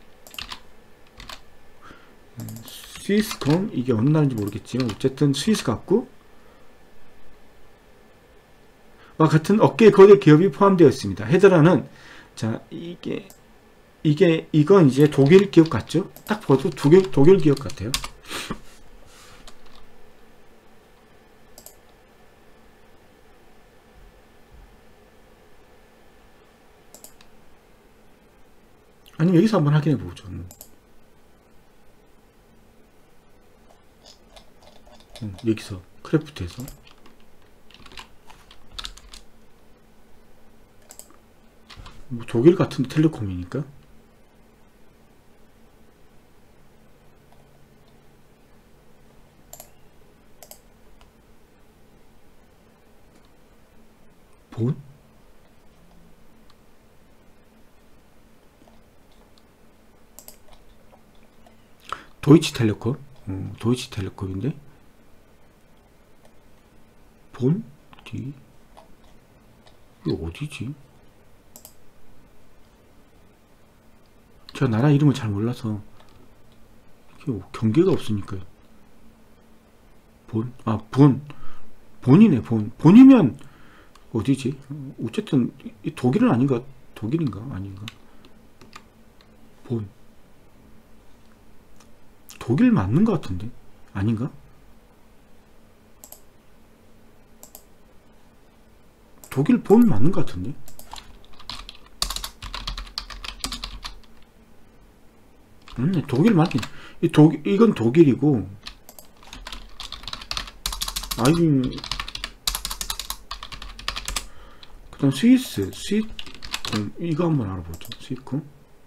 스위스콤, 이게 어느 나라인지 모르겠지만 어쨌든 스위스 같고, 와 같은 업계 거대 기업이 포함되어 있습니다. 헤드라는, 자, 이게 이게 이건 이제 독일 기업 같죠? 딱 봐도 독일 독일 기업 같아요. 아니면 여기서 한번 확인해 보죠. 음, 여기서 크래프트에서 뭐 독일 같은 텔레콤이니까. 본? 도이치 텔레콤? 어, 도이치 텔레콤인데? 본? 어디? 이거 어디지? 제가 나라 이름을 잘 몰라서 이게 경계가 없으니까요. 본? 아, 본. 본이네, 본. 본이면 어디지? 어쨌든 독일은 아닌가? 독일인가? 아닌가? 본. 독일 맞는 것 같은데? 아닌가? 독일 본 맞는 것 같은데. 맞네, 독일 맞긴. 이 독, 이건 독일이고, 아이, 그 다음 스위스, 스위, 음, 이거 한번 알아보죠. 스위코.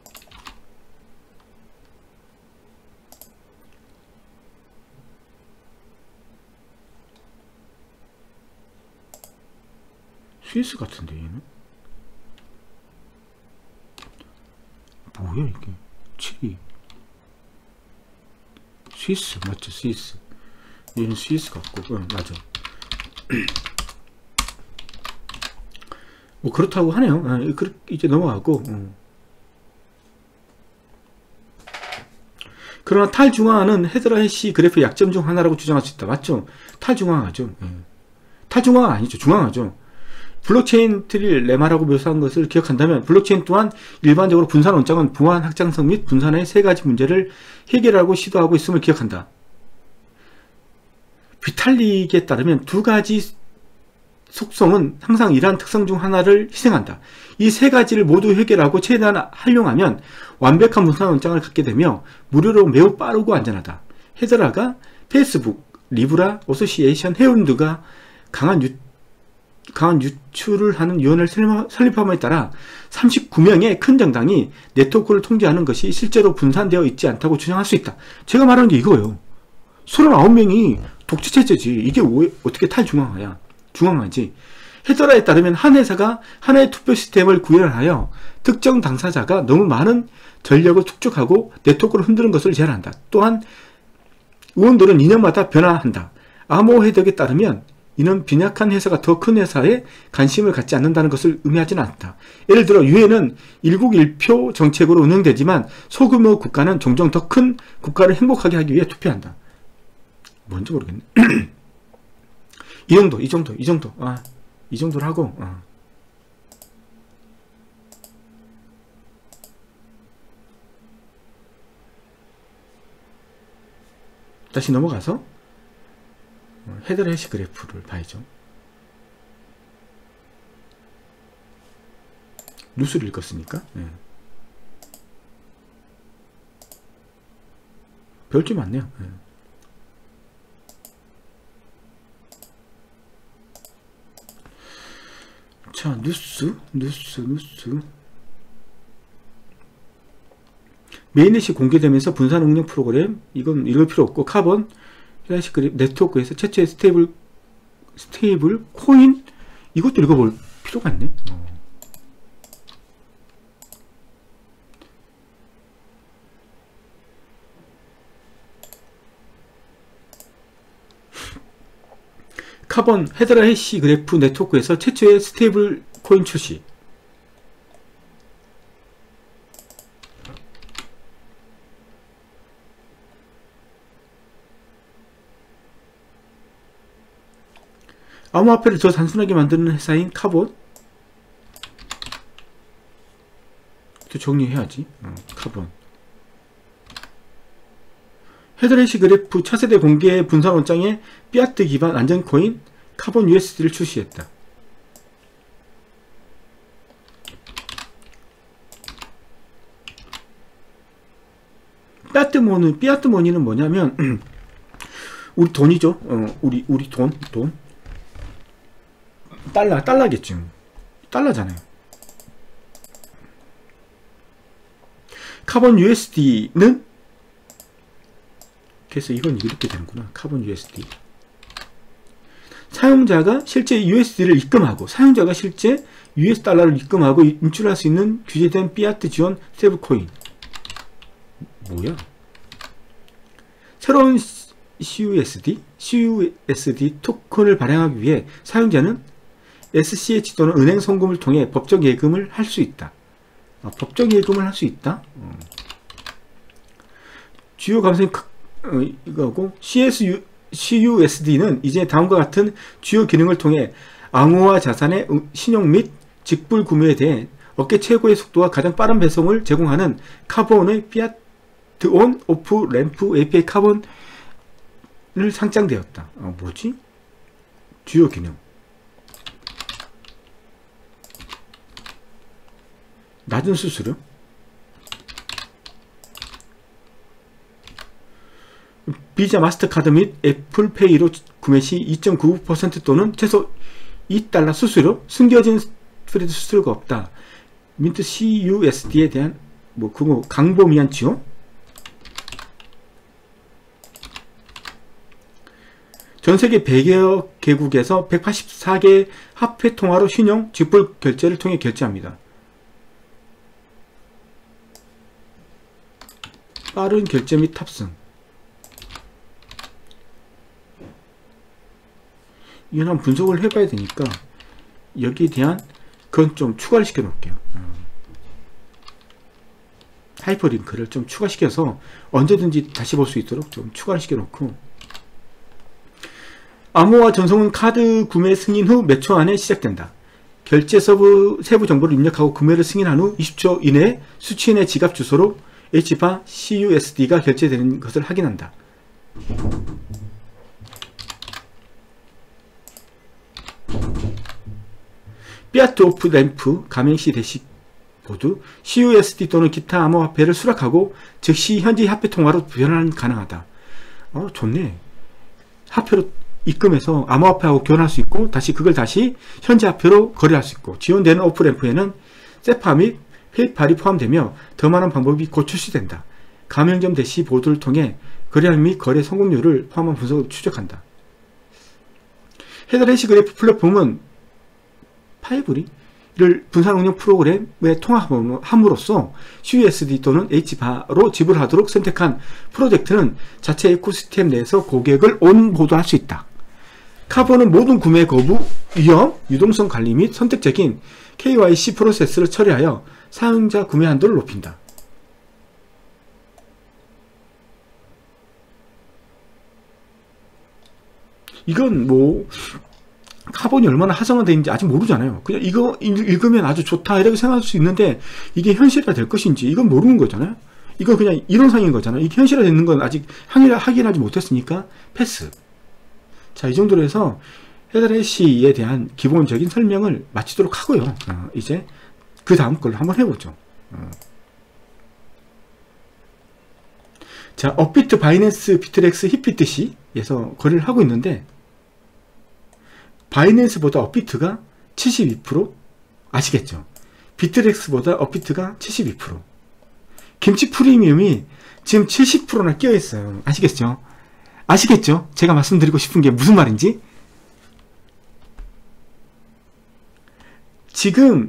스위스 같은데, 얘는? 뭐야, 이게? 칠이. 스위스, 맞죠? 스위스. 얘는 스위스 같고, 응, 맞아. 뭐, 그렇다고 하네요. 아, 이제 넘어가고, 응. 그러나 탈중앙화는 헤드라 해시 그래프의 약점 중 하나라고 주장할 수 있다. 맞죠? 탈중앙화죠. 응. 탈중앙화 아니죠. 중앙화죠. 블록체인 트리를 레마라고 묘사한 것을 기억한다면 블록체인 또한 일반적으로 분산 원장은 보안 확장성 및 분산의 세 가지 문제를 해결하고 시도하고 있음을 기억한다. 비탈릭에 따르면 두 가지 속성은 항상 이러한 특성 중 하나를 희생한다. 이 세 가지를 모두 해결하고 최대한 활용하면 완벽한 분산 원장을 갖게 되며 무료로 매우 빠르고 안전하다. 헤드라가 페이스북, 리브라, 어소시에이션, 헤어운드가 강한 유 강한 유출을 하는 위원회를 설립함에 따라 삼십구 명의 큰 정당이 네트워크를 통제하는 것이 실제로 분산되어 있지 않다고 주장할 수 있다. 제가 말하는 게 이거예요. 서른아홉 명이 독재체제지. 이게 왜, 어떻게 탈중앙화야? 중앙화지. 헤드라에 따르면 한 회사가 하나의 투표 시스템을 구현하여 특정 당사자가 너무 많은 전력을 축적하고 네트워크를 흔드는 것을 제한한다. 또한 의원들은 이 년마다 변화한다. 암호해석에 따르면 이는 빈약한 회사가 더 큰 회사에 관심을 갖지 않는다는 것을 의미하지는 않다. 예를 들어 유엔은 일국 일표 정책으로 운영되지만 소규모 국가는 종종 더 큰 국가를 행복하게 하기 위해 투표한다. 뭔지 모르겠네. 이 정도, 이 정도, 이 정도. 아, 이 정도로 하고. 아. 다시 넘어가서 헤드라 해시 그래프를 봐야죠. 뉴스를 읽었으니까. 네. 별게 많네요. 네. 자, 뉴스, 뉴스, 뉴스. 메인넷이 공개되면서 분산 응용 프로그램, 이건 읽을 필요 없고, 카본, 네트워크에서 최초의 스테이블, 스테이블 코인, 이것도 읽어볼 필요가 있네. 어. 카본 헤드라 해시 그래프 네트워크에서 최초의 스테이블 코인 출시. 암호화폐를 더 단순하게 만드는 회사인 카본. 또 정리해야지. 어, 카본. 헤드라 해시 그래프 차세대 공개 분산 원장의 피아트 기반 안전코인 카본 유에스디를 출시했다. 피아트 머니, 피아트 머니는 뭐냐면 우리 돈이죠. 어, 우리 우리 돈, 돈. 달러, 달러겠지. 달러잖아요. 카본 유에스디는 그래서 이건 이렇게 되는구나. 카본 유에스디. 사용자가 실제 유에스디를 입금하고 사용자가 실제 유에스 달러를 입금하고 인출할 수 있는 규제된 피아트 지원 스테이블코인. 뭐야? 새로운 씨유에스디, 씨유에스디 토큰을 발행하기 위해 사용자는 에스씨에이치 또는 은행 송금을 통해 법적 예금을 할 수 있다. 아, 법적 예금을 할 수 있다? 어. 주요 감성이 어, 이거고 씨에스유, 씨유에스디는 이제 다음과 같은 주요 기능을 통해 암호화 자산의 신용 및 직불 구매에 대해 업계 최고의 속도와 가장 빠른 배송을 제공하는 카본의 피아트 온 오프 램프 에이피아이 카본을 상장되었다. 어, 뭐지? 주요 기능. 낮은 수수료. 비자 마스터카드 및 애플페이로 구매 시 이 점 구구 퍼센트 또는 최소 이 달러 수수료, 숨겨진 스프레드 수수료가 없다. 민트 씨유에스디에 대한 뭐 그거 광범위한 지원. 전세계 백여 개국에서 백팔십사 개 화폐 통화로 신용, 지불 결제를 통해 결제합니다. 빠른 결제 및 탑승. 이건 한번 분석을 해봐야 되니까 여기에 대한 그건 좀 추가를 시켜 놓을게요. 하이퍼링크를 좀 추가시켜서 언제든지 다시 볼 수 있도록 좀 추가를 시켜 놓고, 암호화 전송은 카드 구매 승인 후 몇 초 안에 시작된다. 결제 서브 세부 정보를 입력하고 구매를 승인한 후 이십 초 이내에 수취인의 지갑 주소로 H바 씨유에스디가 결제되는 것을 확인한다. 피아트 오프 램프 가맹 시 대시보드 씨유에스디 또는 기타 암호화폐를 수락하고 즉시 현지 화폐 통화로 변환 가능하다. 어, 좋네. 화폐로 입금해서 암호화폐하고 교환할 수 있고 다시 그걸 다시 현지 화폐로 거래할 수 있고, 지원되는 오프램프에는 세파 및 페이팔이 포함되며 더 많은 방법이 곧 출시된다. 가맹점 대시보드를 통해 거래량 및 거래 성공률을 포함한 분석을 추적한다. 헤더래시 그래프 플랫폼은 파이브리를 분산 운영 프로그램에 통합함으로써 씨유에스디 또는 H바로 지불하도록 선택한 프로젝트는 자체 에코시스템 내에서 고객을 온보드할 수 있다. 카본은 모든 구매 거부, 위험, 유동성 관리 및 선택적인 케이와이씨 프로세스를 처리하여 사용자 구매 한도를 높인다. 이건 뭐 카본이 얼마나 활성화되어 있는지 아직 모르잖아요. 그냥 이거 읽으면 아주 좋다 이렇게 생각할 수 있는데 이게 현실화 될 것인지 이건 모르는 거잖아요. 이건 그냥 이론상인 거잖아요. 이게 현실화 되는 건 아직 확인하지 못했으니까 패스. 자, 이 정도로 해서 헤더래시에 대한 기본적인 설명을 마치도록 하고요. 어, 이제 그 다음 걸로 한번 해보죠. 어. 자, 업비트, 바이낸스, 비트렉스, 힙비트시에서 거래를 하고 있는데 바이낸스보다 업비트가 칠십이 퍼센트 아시겠죠? 비트렉스보다 업비트가 칠십이 퍼센트. 김치 프리미엄이 지금 칠십 퍼센트나 끼어 있어요. 아시겠죠? 아시겠죠? 제가 말씀드리고 싶은 게 무슨 말인지? 지금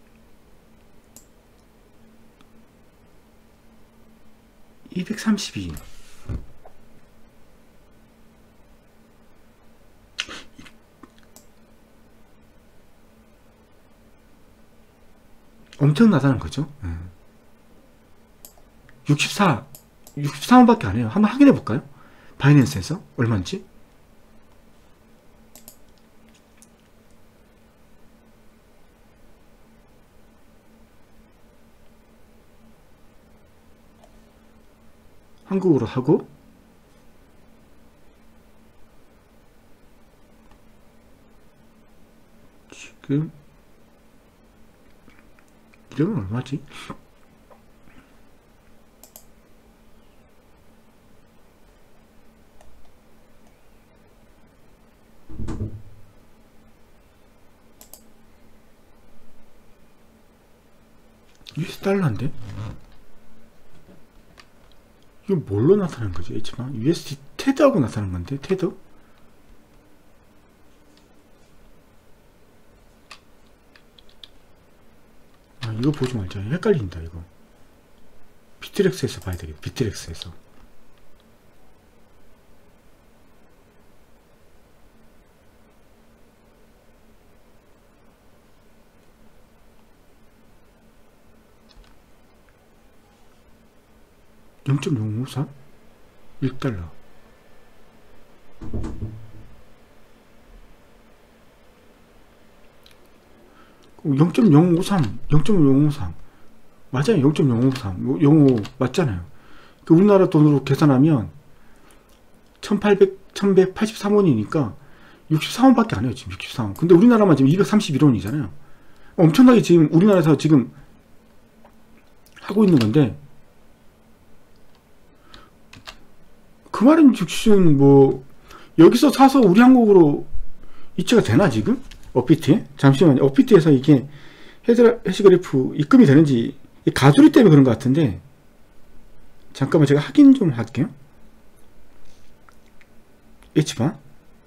이백삼십이 엄청나다는 거죠. 육십사, 육십사 원밖에 안 해요. 한번 확인해 볼까요? 바이낸스에서 얼마인지. 한국어로 하고 지금 이러면 얼마지? 유에스 달러인데? 이거 뭘로 나타나는 거지? H가? 유에스디 테드하고 나타나는 건데? 테드? 아, 이거 보지 말자. 헷갈린다, 이거. 비트렉스에서 봐야 되겠다. 비트렉스에서. 영 점 영오삼? 일 달러. 영 점 영오삼, 영 점 영오삼. 맞아요. 영 점 영오삼. 영오 맞잖아요. 그 우리나라 돈으로 계산하면 천팔백, 천백팔십삼 원이니까 육십사 원밖에 안 해요. 지금 육십사 원. 근데 우리나라만 지금 이백삼십일 원이잖아요. 엄청나게 지금 우리나라에서 지금 하고 있는 건데, 그 말은 즉슨 뭐 여기서 사서 우리 한국으로 이체가 되나 지금? 업비트에? 잠시만요. 업비트에서 이게 헤드 해시그래프 입금이 되는지 가두리 때문에 그런 것 같은데, 잠깐만 제가 확인 좀 할게요. H바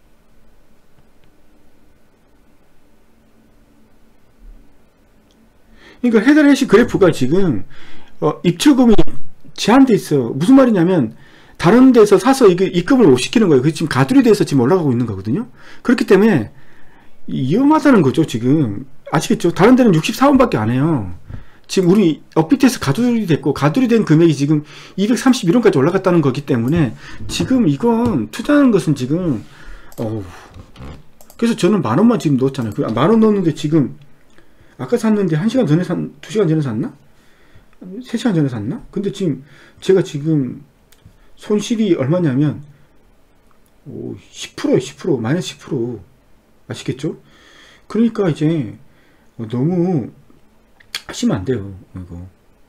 그러니까 헤더 해시 그래프가 지금 어, 입출금이 제한돼 있어요. 무슨 말이냐면 다른 데서 사서 이게 입금을 못 시키는 거예요. 그 지금 가두리 돼서 지금 올라가고 있는 거거든요. 그렇기 때문에 위험하다는 거죠. 지금 아시겠죠? 다른 데는 육십사 원밖에 안 해요. 지금 우리 업비트에서 가두리 됐고, 가두리 된 금액이 지금 이백삼십일 원까지 올라갔다는 거기 때문에 지금 이건 투자하는 것은 지금 어우, 그래서 저는 만 원만 지금 넣었잖아요. 그 만 원 넣었는데 지금 아까 샀는데 한 시간 전에 산, 두 시간 전에 샀나? 세 시간 전에 샀나? 근데 지금 제가 지금 손실이 얼마냐면 오, 십 퍼센트에요. 십 퍼센트 마이너스 십 퍼센트 아시겠죠? 그러니까 이제 너무 하시면 안 돼요. 이거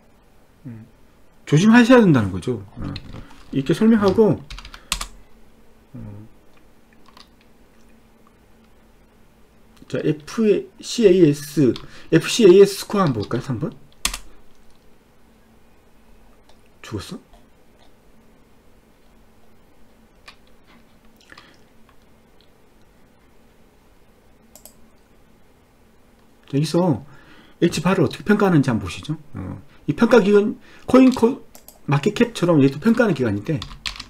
조심하셔야 된다는 거죠. 이렇게 설명하고, 자, 에프씨에이에스 에프씨에이에스 스코어 한번 볼까요? 삼 번 죽었어? 여기서 H바를 어떻게 평가하는지 한번 보시죠. 어. 이 평가 기간, 코인 코, 마켓캡처럼 얘도 평가하는 기간인데,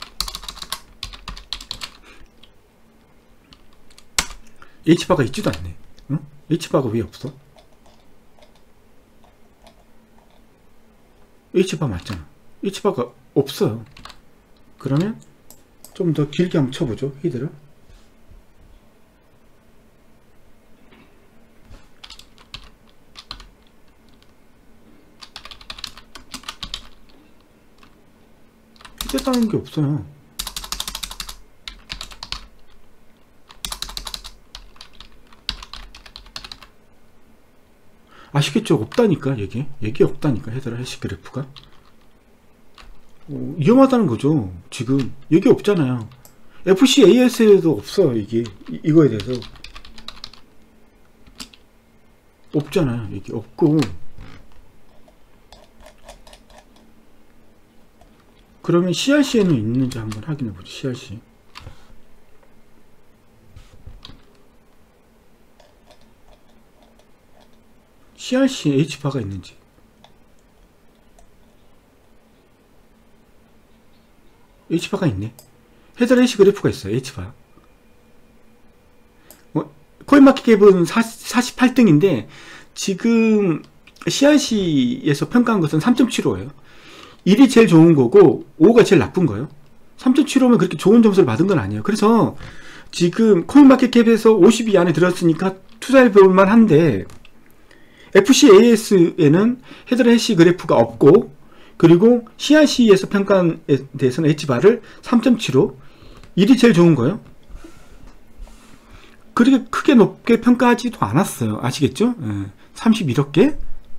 H바가 있지도 않네. 어? H바가 왜 없어? H바 맞잖아. H바가 없어요. 그러면 좀 더 길게 한번 쳐보죠. 히드를. 히드라는 게 없어요. 아시겠죠? 없다니까. 얘기 얘기 없다니까. 헤드라 해시 그래프가 어, 위험하다는 거죠. 지금 얘기 없잖아요. 에프씨에이에스에도 없어요. 이게 이, 이거에 대해서 없잖아요. 얘기 없고, 그러면 씨알씨에는 있는지 한번 확인해 보죠. 씨알씨 씨알씨에 H바가 있는지. H바가 있네. 헤더 해시 그래프가 있어요. H바. 어, 코인마켓캡은 사십팔 등인데 지금 씨알씨에서 평가한 것은 삼 점 칠오예요. 일이 제일 좋은 거고 오가 제일 나쁜 거예요. 삼 점 칠오면 그렇게 좋은 점수를 받은 건 아니에요. 그래서 지금 코인마켓캡에서 오십 위 안에 들었으니까 투자해 볼 만한데, 에프씨에이에스에는 헤더 해시 그래프가 없고, 그리고 씨알씨에서 평가한 에 대해서는 H바를 삼 점 칠오, 일이 제일 좋은 거예요. 그렇게 크게 높게 평가하지도 않았어요. 아시겠죠? 예. 삼십일억 개,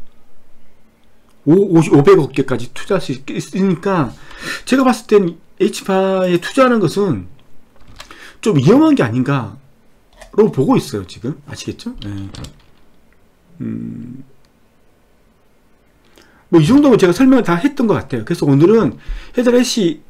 오백억 개까지 투자할 수 있으니까 제가 봤을 땐 H바에 투자하는 것은 좀 위험한 게 아닌가로 보고 있어요. 지금 아시겠죠? 예. 음, 뭐 이 정도면 제가 설명을 다 했던 것 같아요. 그래서 오늘은 헤더 해시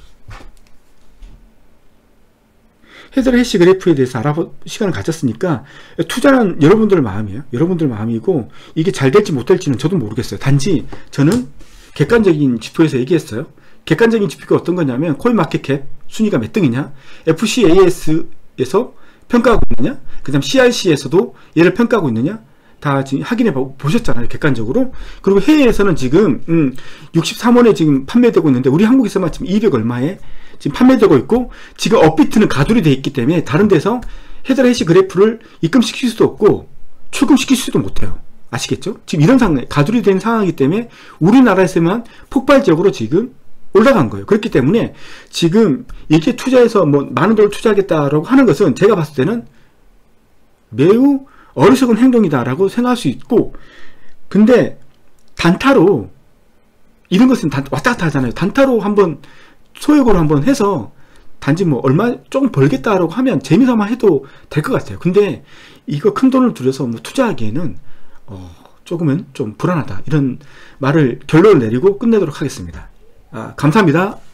헤더 해시 그래프에 대해서 알아볼 시간을 가졌으니까, 투자는 여러분들 마음이에요. 여러분들 마음이고, 이게 잘 될지 못 될지는 저도 모르겠어요. 단지 저는 객관적인 지표에서 얘기했어요. 객관적인 지표가 어떤 거냐면 코인마켓캡 순위가 몇 등이냐, 에프씨에이에스에서 평가하고 있느냐, 그 다음 씨알씨에서도 얘를 평가하고 있느냐, 다 지금 확인해 보셨잖아요. 객관적으로. 그리고 해외에서는 지금 음, 육십삼 원에 지금 판매되고 있는데, 우리 한국에서만 지금 이백 얼마에 지금 판매되고 있고, 지금 업비트는 가두리 되어 있기 때문에 다른 데서 헤더 해시 그래프를 입금시킬 수도 없고 출금시킬 수도 못해요. 아시겠죠? 지금 이런 상황, 가두리 된 상황이기 때문에 우리나라에서만 폭발적으로 지금 올라간 거예요. 그렇기 때문에 지금 이렇게 투자해서 뭐 많은 돈을 투자하겠다라고 하는 것은 제가 봤을 때는 매우 어리석은 행동이다라고 생각할 수 있고, 근데 단타로 이런 것은 단, 왔다 갔다 하잖아요. 단타로 한번 소액으로 한번 해서 단지 뭐 얼마 조금 벌겠다라고 하면 재미삼아 해도 될 것 같아요. 근데 이거 큰 돈을 들여서 뭐 투자하기에는 어, 조금은 좀 불안하다, 이런 말을 결론을 내리고 끝내도록 하겠습니다. 아, 감사합니다.